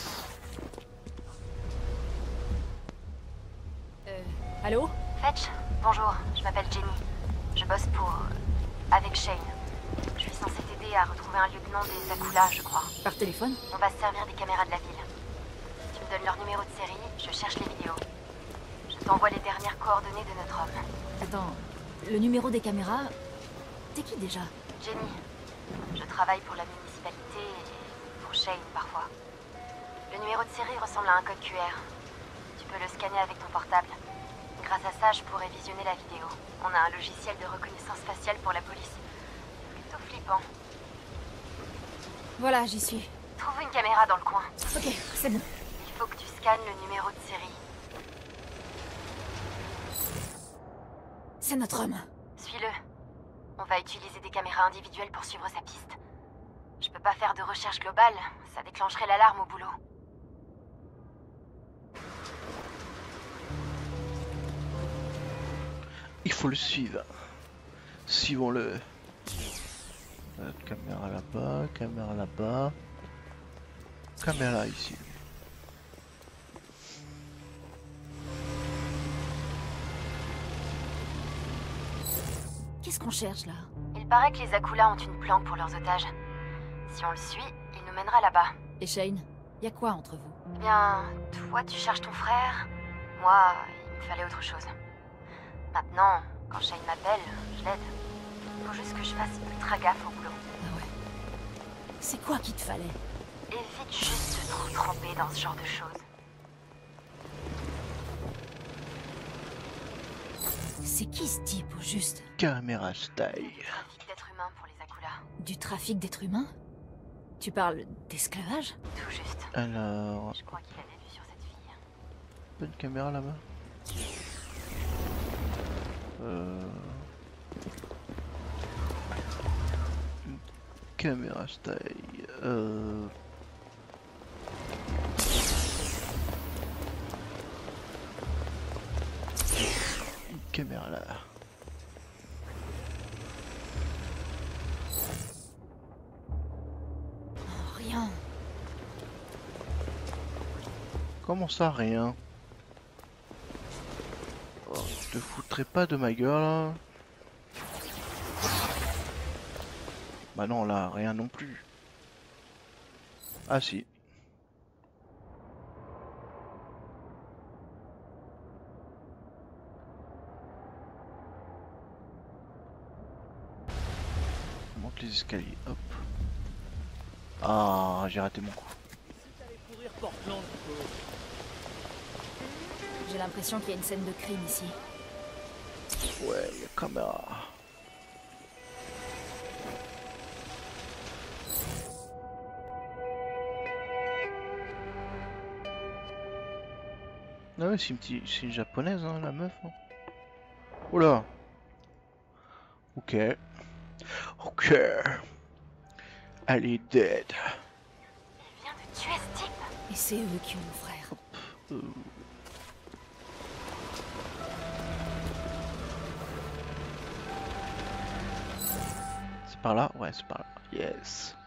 Allô? Fetch, bonjour, je m'appelle Jenny. Je bosse avec Shane. Je suis censée t'aider à retrouver un lieutenant des Akula, je crois. Par téléphone? On va se servir des caméras de la ville. Tu me donnes leur numéro de série, je cherche les vidéos. Je t'envoie les dernières coordonnées de notre homme. Attends, le numéro des caméras... T'es qui déjà? Jenny, je travaille pour la municipalité et pour Shane parfois. Le numéro de série ressemble à un code QR. Tu peux le scanner avec ton portable. Grâce à ça, je pourrais visionner la vidéo. On a un logiciel de reconnaissance faciale pour la police. Plutôt flippant. Voilà, j'y suis. Trouve une caméra dans le coin. Ok, c'est bon. Il faut que tu scannes le numéro de série. C'est notre homme. Suis-le. On va utiliser des caméras individuelles pour suivre sa piste. Je peux pas faire de recherche globale, ça déclencherait l'alarme au boulot. Il faut le suivre. Suivons-le. Caméra là-bas, caméra là-bas. Caméra ici. Qu'est-ce qu'on cherche là? Il paraît que les Akula ont une planque pour leurs otages. Si on le suit, il nous mènera là-bas. Et Shane? Y a quoi entre vous? Eh bien, toi tu cherches ton frère, moi, il me fallait autre chose. Maintenant, quand Shane m'appelle, je l'aide. Faut juste que je fasse ultra gaffe au boulot. Ah ouais. C'est quoi qu'il te fallait? Évite juste de trop tremper dans ce genre de choses. C'est qui ce type au juste? Caméra style. Trafic d'êtres humains pour les Akula. Du trafic d'êtres humains? Tu parles d'esclavage? Tout juste. Alors, Je crois qu'il avait vu sur cette fille. bonne caméra là-bas. Une caméra style. Une caméra là. Oh, rien. Comment ça, rien? Oh, je te foutrais pas de ma gueule là. Bah non, là, rien non plus. Ah si. On monte les escaliers, hop. Ah, j'ai raté mon coup. J'ai l'impression qu'il y a une scène de crime ici. Ouais, il y a caméra. Ah ouais, c'est une japonaise, hein, la meuf. Hein. Oula. Ok. Ok. Elle est dead. Il vient de tuer ce type. Et c'est eux qui ont mon frère. par là? Ouais, c'est par là. Yes.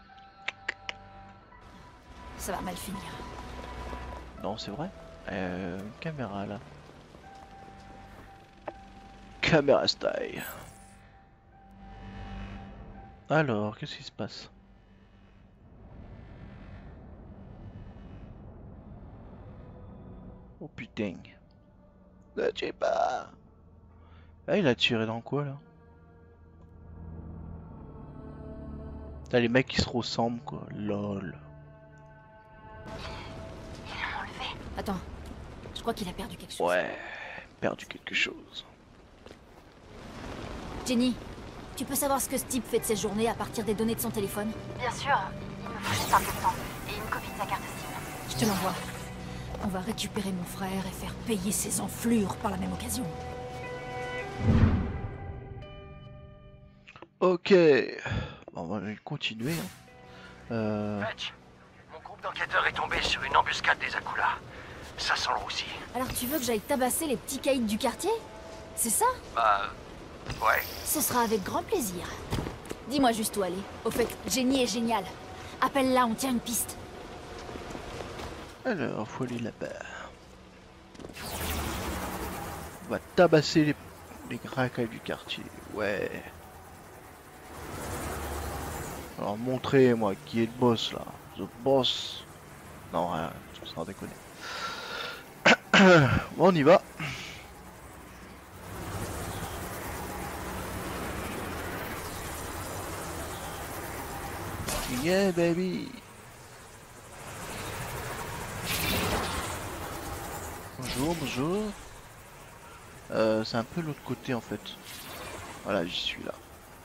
Ça va mal finir. Non, c'est vrai. Caméra là. Caméra style. Alors, qu'est-ce qui se passe? Oh putain. Ne tue pas. Ah, il a tiré dans quoi là? T'as les mecs qui se ressemblent quoi. Lol. Attends, je crois qu'il a perdu quelque chose. Ouais, perdu quelque chose. Jenny, tu peux savoir ce que ce type fait de ses journées à partir des données de son téléphone? Bien sûr, il me faut juste un peu de temps et une copie de sa carte SIM. Je te l'envoie. On va récupérer mon frère et faire payer ses enflures par la même occasion. Ok. Bon, on va continuer. Fetch, mon groupe d'enquêteurs est tombé sur une embuscade des Akula. Ça sent le roussi. Alors tu veux que j'aille tabasser les petits caïds du quartier? C'est ça? Bah... ouais. Ce sera avec grand plaisir. Dis-moi juste où aller. Au fait, Jenny est géniale. Appelle-la, on tient une piste. Alors, faut aller là-bas. On va tabasser les gracailles du quartier. Ouais. Alors, montrez-moi qui est le boss là. The boss. Non, rien, sans déconner. Bon, on y va. Yeah, baby. Bonjour, bonjour. C'est un peu l'autre côté en fait. Voilà, j'y suis là.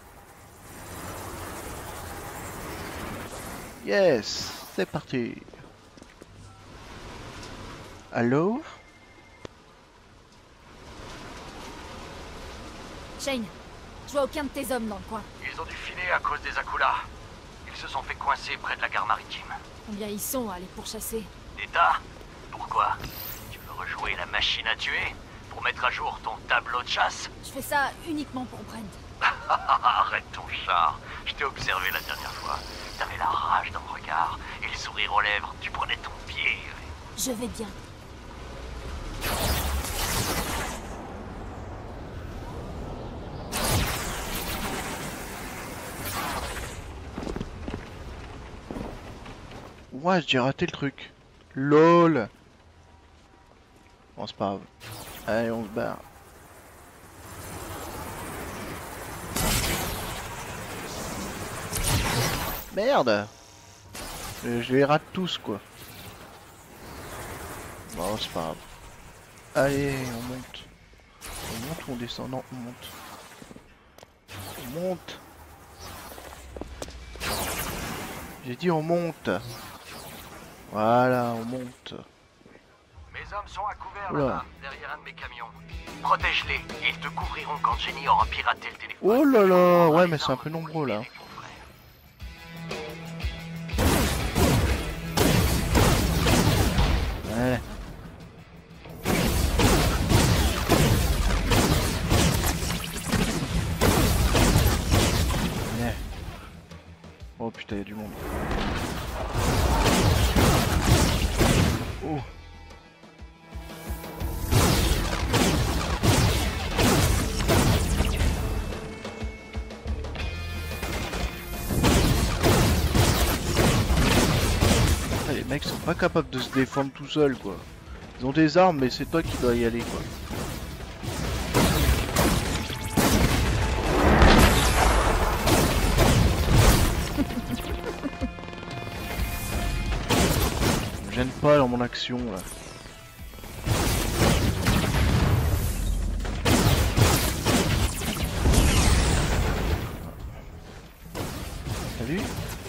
Yes, c'est parti. Allô? Shane, je vois aucun de tes hommes dans le coin. Ils ont dû filer à cause des Akula. Ils se sont fait coincer près de la gare maritime. Combien ils sont à les pourchasser? D'état? Pourquoi? Tu veux rejouer la machine à tuer? Pour mettre à jour ton tableau de chasse? Je fais ça uniquement pour Brent. Arrête ton char. Je t'ai observé la dernière fois. T'avais la rage dans le regard et le sourire aux lèvres. Tu prenais ton pied. Je vais bien. Ouais, j'ai raté le truc. LOL. Bon, c'est pas grave. Allez, on se barre. Merde. Je les rate tous, quoi. Bon, c'est pas grave. Allez, on monte. On monte ou on descend? Non, on monte. On monte. J'ai dit on monte. Voilà, on monte. Mes hommes sont à couvert Oula. là-bas, derrière un de mes camions. Protège-les et ils te couvriront quand Jenny aura piraté le téléphone. Oh là là, ouais, mais c'est un peu nombreux là. Ouais. Ouais. Oh putain, il y a du monde. Oh. Ah, les mecs sont pas capables de se défendre tout seuls quoi. Ils ont des armes mais c'est toi qui dois y aller quoi. Je me gêne pas dans mon action là. T'as vu?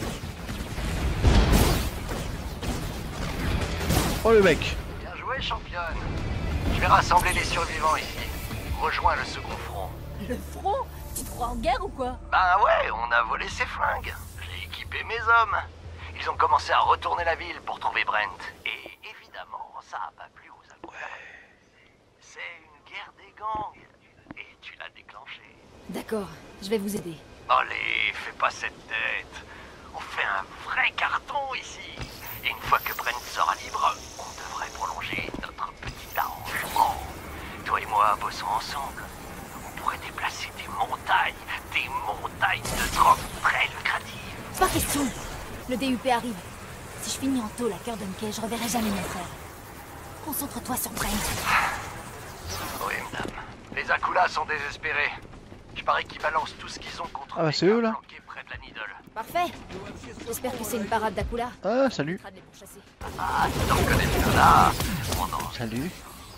Oh le mec! Bien joué, championne. Je vais rassembler les survivants ici. Rejoins le second front. Le front? Tu te crois en guerre ou quoi? Bah ouais, on a volé ses flingues. J'ai équipé mes hommes. Ils ont commencé à retourner la ville pour trouver Brent. Et évidemment, ça a pas plu aux Akula. C'est une guerre des gangs. Et tu l'as déclenchée. D'accord, je vais vous aider. Allez, fais pas cette tête. On fait un vrai carton ici. Et une fois que Brent sera libre, on devrait prolonger notre petit arrangement. Toi et moi bossons ensemble. On pourrait déplacer des montagnes de drogue très lucratives. Pas question. Le DUP arrive. Si je finis en tôle à cœur d'Unkey, je reverrai jamais mon frère. Concentre-toi sur Brent. Oui, madame. Les Akulas sont désespérés. Je parie qu'ils balancent tout ce qu'ils ont contre Ah bah c'est eux là. près de la Needle. Parfait. J'espère que c'est une parade d'Akula. Ah salut. Ah, tu t'en connais bien là. Mon ange. Salut.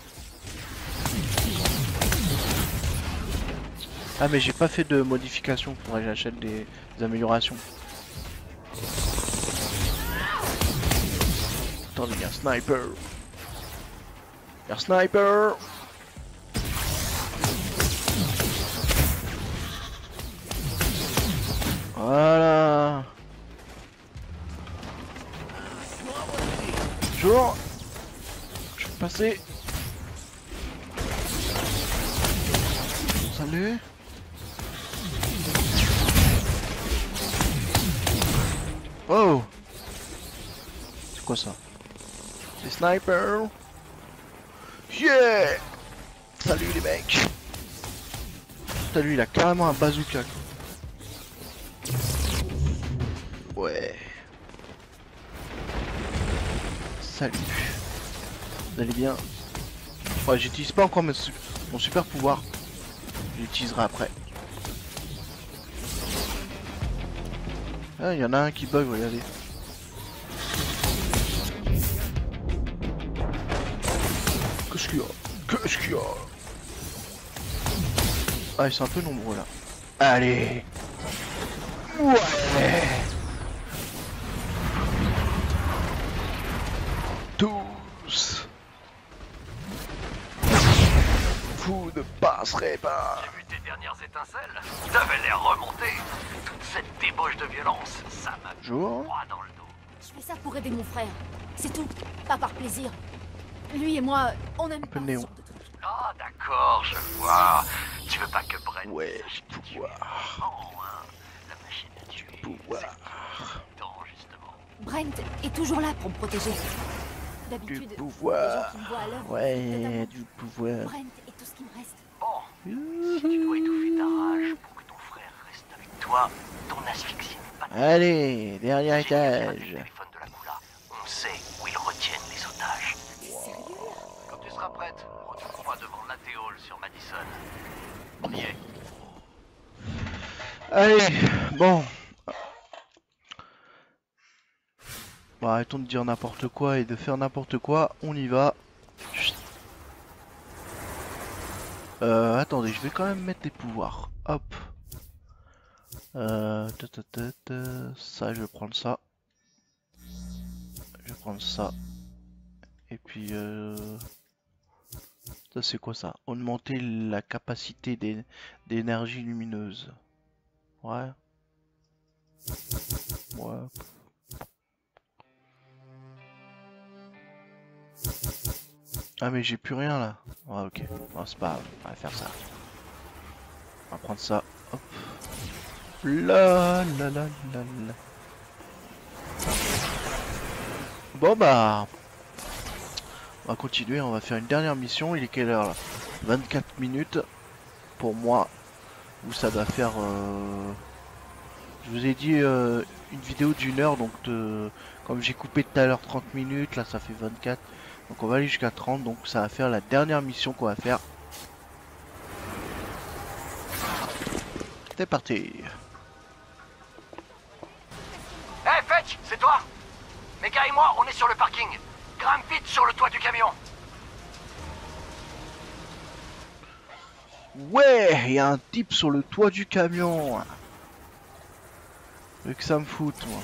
Ah mais j'ai pas fait de modification, faudrait que j'achète des améliorations. Attendez, il y a un sniper. Il y a un sniper. Voilà. Bonjour. Je vais passer. Salut. Oh. C'est quoi ça? C'est sniper. Yeah. Salut les mecs. Putain lui il a carrément un bazooka. Ouais. Salut. Vous allez bien? Ouais, j'utilise pas encore mon super pouvoir. Je l'utiliserai après. Ah, il y en a un qui bug, regardez. Qu'est-ce qu'il y a? Qu'est-ce qu'il y a? Ah, ils sont un peu nombreux là. Allez. Ouais. Tous. Vous ne passerez pas. J'ai vu tes dernières étincelles. T'avais l'air remonté. Toute cette débauche de violence, ça m'a mis Bonjour. droit dans le dos. Je fais ça pour aider mon frère. C'est tout. Pas par plaisir. Lui et moi, on aime pas peu ce néon. genre de trucs. Ah d'accord, je vois. Tu veux pas que Brent Ouais, sache que tu es pouvoir. vraiment, hein, la machine à tuer. Pouvoir. C'est temps, justement. Brent est toujours là pour me protéger. Du D'habitude, les gens pouvoir. qui me voient à l'œuvre, Ouais, notamment du pouvoir. Brent est tout ce qui me reste. Bon, si tu dois étouffer ta rage pour que ton frère reste avec toi, ton asphyxie n'est pas... Allez, dernier Avec étage. le téléphone de l'Akula, on sait où ils retiennent les otages. Quand tu seras prête, retrouve-moi devant l'Atéole sur Madison. On y est. Allez, bon. Bon, arrêtons de dire n'importe quoi et de faire n'importe quoi, on y va. Chut. Attendez, je vais quand même mettre des pouvoirs. Hop. Ça, je vais prendre ça. Je vais prendre ça. Et puis, ça c'est quoi ça? Augmenter la capacité d'énergie lumineuse. Ouais. Ouais. Ah mais j'ai plus rien là. Ouais, ok. Bon, c'est pas grave. On va faire ça. On va prendre ça. Hop. La la la la la. Bon bah. On va continuer. On va faire une dernière mission. Il est quelle heure là? 24 minutes. Pour moi. Où ça doit faire... Je vous ai dit une vidéo d'1 heure. Donc comme j'ai coupé tout à l'heure 30 minutes. Là ça fait 24. Donc on va aller jusqu'à 30, donc ça va faire la dernière mission qu'on va faire. C'est parti. Hey Fetch, c'est toi? Mega et moi, on est sur le parking. Grimpe vite sur le toit du camion. Ouais, il y a un type sur le toit du camion. Que ça me foute, moi.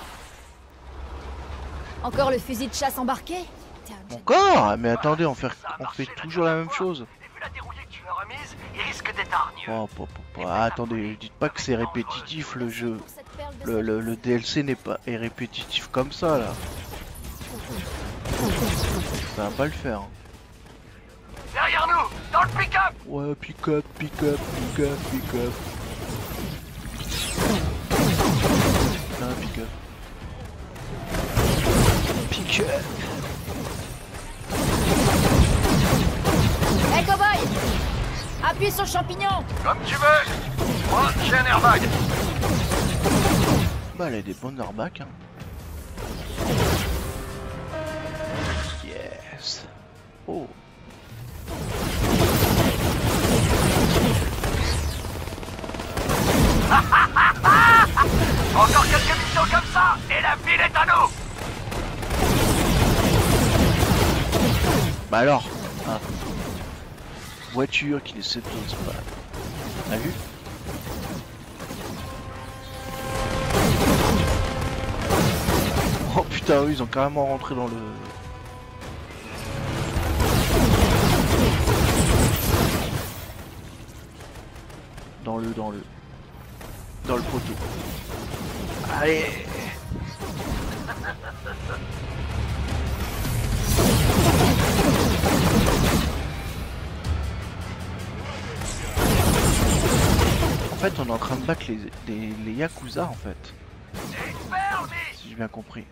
Encore le fusil de chasse embarqué? Encore? Mais attendez, on fait toujours la même chose. Et vu la dérouillée que tu leur as mise, il risque d'être hargneux. Oh, attendez, dites pas que c'est répétitif le jeu. Le DLC est répétitif comme ça là. Ça va pas le faire. Hein. Derrière nous, dans le pick-up. Ouais, pick-up, pick-up, pick-up, pick-up. pick-up. Pick-up. Hey cowboy! Appuie sur le champignon! Comme tu veux. Moi, j'ai un airbag. Bah elle a des bonnes airbags hein. Yes. Oh. Encore quelques missions comme ça, et la ville est à nous. Bah alors ah. Voiture qui laisse cette chose pas. T'as vu? Oh putain eux, ils ont carrément rentré dans le... Dans le poteau. Allez. En fait on est en train de battre les Yakuza en fait. Si j'ai bien compris.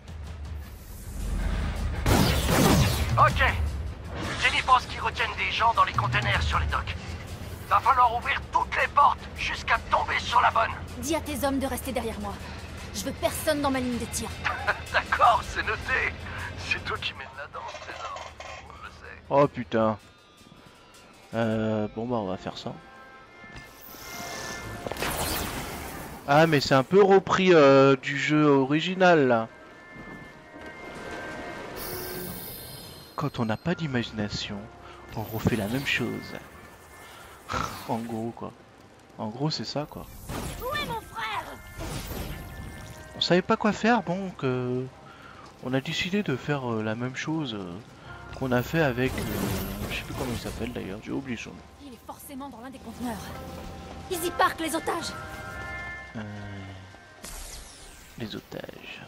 Ok. Jenny pense qu'ils retiennent des gens dans les containers sur les docks. Va falloir ouvrir toutes les portes jusqu'à tomber sur la bonne. Dis à tes hommes de rester derrière moi. Je veux personne dans ma ligne de tir. D'accord, c'est noté. C'est toi qui mènes la danse, trésor. Je le sais. Oh putain. Bon bah on va faire ça. Ah mais c'est un peu repris du jeu original là. Quand on n'a pas d'imagination, on refait la même chose. En gros quoi. En gros c'est ça quoi. Où est mon frère? On savait pas quoi faire donc on a décidé de faire la même chose qu'on a fait avec je sais plus comment il s'appelle d'ailleurs, j'ai oublié son nom. Il est forcément dans l'un des conteneurs. Ils y parquent les otages. Les otages.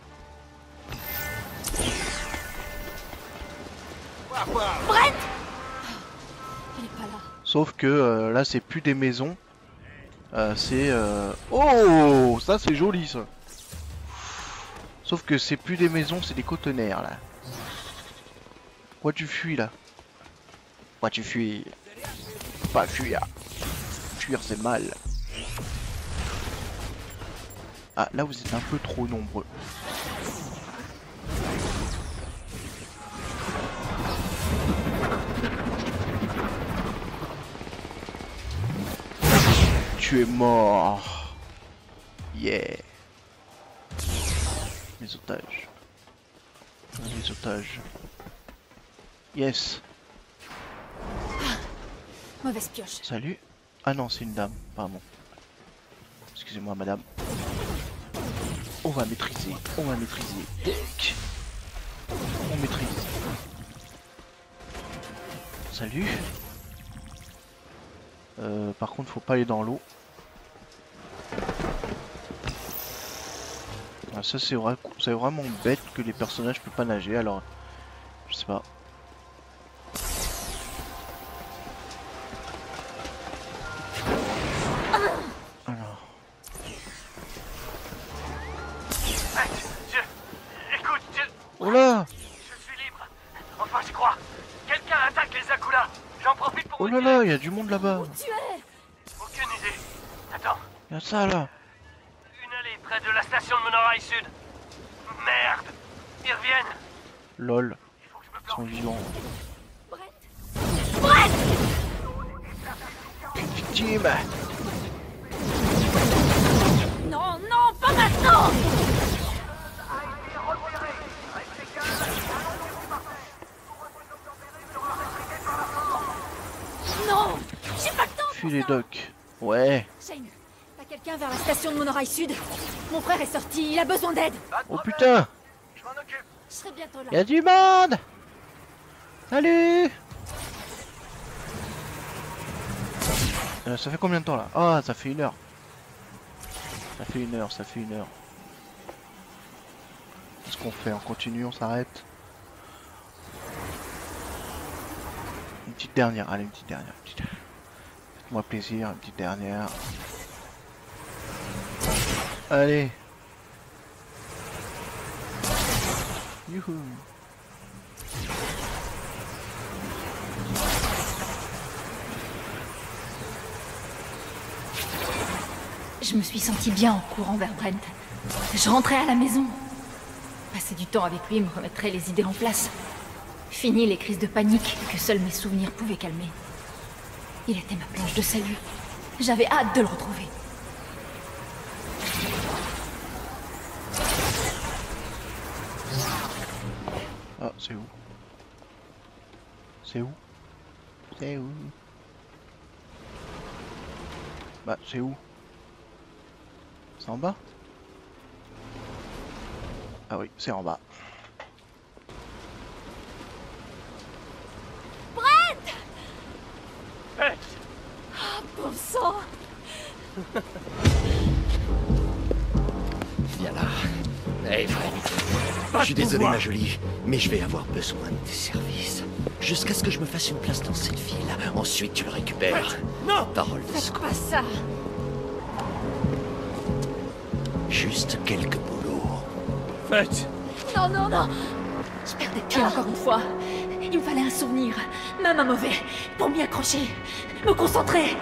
Brent! Il est pas là. Sauf que là c'est plus des maisons. C'est oh ça c'est joli ça. Sauf que c'est plus des maisons, c'est des conteneurs là. Pourquoi tu fuis là? Pourquoi tu fuis? Faut pas fuir. Fuir c'est mal. Ah là vous êtes un peu trop nombreux. Tu es mort. Yeah. Les otages. Les otages. Yes. Mauvaise pioche. Salut. Ah non, c'est une dame. Pardon. Excusez-moi, madame. On va maîtriser. On va maîtriser. Tac. On maîtrise. Salut. Par contre, faut pas aller dans l'eau. Ah, ça c'est vraiment bête que les personnages peuvent pas nager. Alors, je sais pas. Alors. Écoute, Oh là! je suis libre. Enfin, je crois. Quelqu'un attaque les Akula. J'en profite pour Oh vous là dire. là, il y a du monde là-bas. Où tu es? Aucune idée. Attends, Il y a ça là. une allée près de la station de monorail sud. Merde. Ils reviennent. Lol. Il faut que je me Ils sont plante. vivants. Brent! Victime. Non, non, pas maintenant! Non! J'ai pas le temps! Fuis les docks. Ouais. Shane, t'as quelqu'un vers la station de monorail sud? Mon frère est sorti, il a besoin d'aide! Pas de Oh problème. putain. Je m'en occupe. Je serai bientôt là. Il y a du monde. Salut. Ça fait combien de temps là? Ah, ça fait 1 heure. Ça fait 1 heure, ça fait 1 heure. Qu'est-ce qu'on fait? On continue, on s'arrête? Une petite dernière, allez, une petite dernière. Faites-moi plaisir, une petite dernière. Allez. Youhou. Je me suis sentie bien en courant vers Brent. Je rentrais à la maison. Passer du temps avec lui me remettrait les idées en place. Fini les crises de panique que seuls mes souvenirs pouvaient calmer. Il était ma planche de salut. J'avais hâte de le retrouver. Ah, c'est où? C'est où? C'est où? Bah, c'est où? C'est en bas? Ah oui, c'est en bas. Bon sang! Viens là. Hey, Brent. Je suis désolé, ma jolie, mais je vais avoir besoin de tes services. Jusqu'à ce que je me fasse une place dans cette ville. Ensuite, tu le récupères. Non! Parole de Faites secours. pas ça! Juste quelques boulots. Fetch! Non, non, non! Je perdais pied encore une fois. Il me fallait un souvenir, même un mauvais, pour m'y accrocher, me concentrer.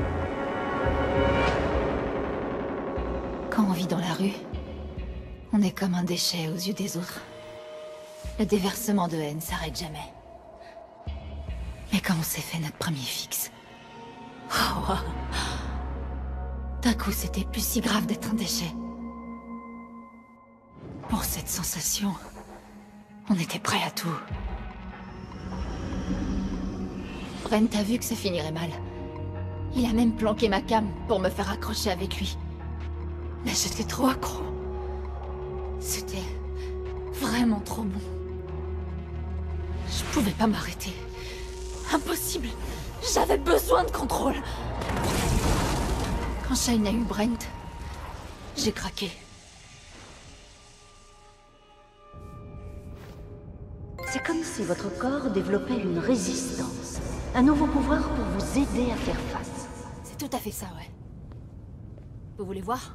Quand on vit dans la rue, on est comme un déchet aux yeux des autres. Le déversement de haine s'arrête jamais. Mais quand on s'est fait notre premier fixe... Oh, d'un coup, c'était plus si grave d'être un déchet. Pour cette sensation, on était prêt à tout. Brent a vu que ça finirait mal. Il a même planqué ma cam pour me faire accrocher avec lui. Mais j'étais trop accro. C'était vraiment trop bon. Je pouvais pas m'arrêter. Impossible. J'avais besoin de contrôle. Quand Shane a eu Brent, j'ai craqué. C'est comme si votre corps développait une résistance. Un nouveau pouvoir pour vous aider à faire face. C'est tout à fait ça, ouais. Vous voulez voir?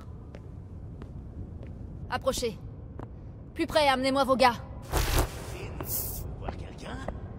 Approchez. Plus près, amenez-moi vos gars. Voir quelqu'un?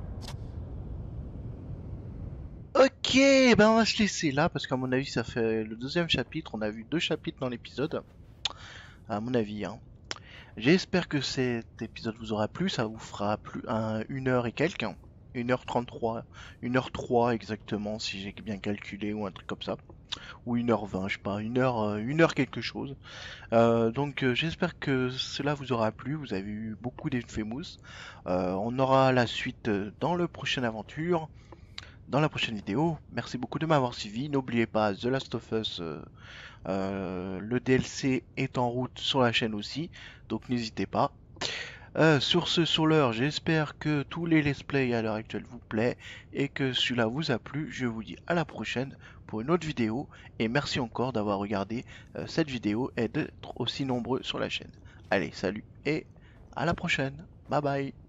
Ok, ben on va se laisser là parce qu'à mon avis ça fait le deuxième chapitre. On a vu 2 chapitres dans l'épisode. À mon avis, hein. J'espère que cet épisode vous aura plu. Ça vous fera plus 1 heure et quelques. 1h33, 1h03 exactement si j'ai bien calculé ou un truc comme ça. Ou 1h20, je sais pas, 1 heure quelque chose. Donc j'espère que cela vous aura plu. Vous avez eu beaucoup d'Infamous. On aura la suite dans le prochaine aventure. Dans la prochaine vidéo. Merci beaucoup de m'avoir suivi. N'oubliez pas The Last of Us, le DLC est en route sur la chaîne aussi, donc n'hésitez pas. Sur l'heure, j'espère que tous les let's play à l'heure actuelle vous plaît et que celui-là vous a plu. Je vous dis à la prochaine pour une autre vidéo et merci encore d'avoir regardé cette vidéo et d'être aussi nombreux sur la chaîne. Allez, salut et à la prochaine. Bye bye.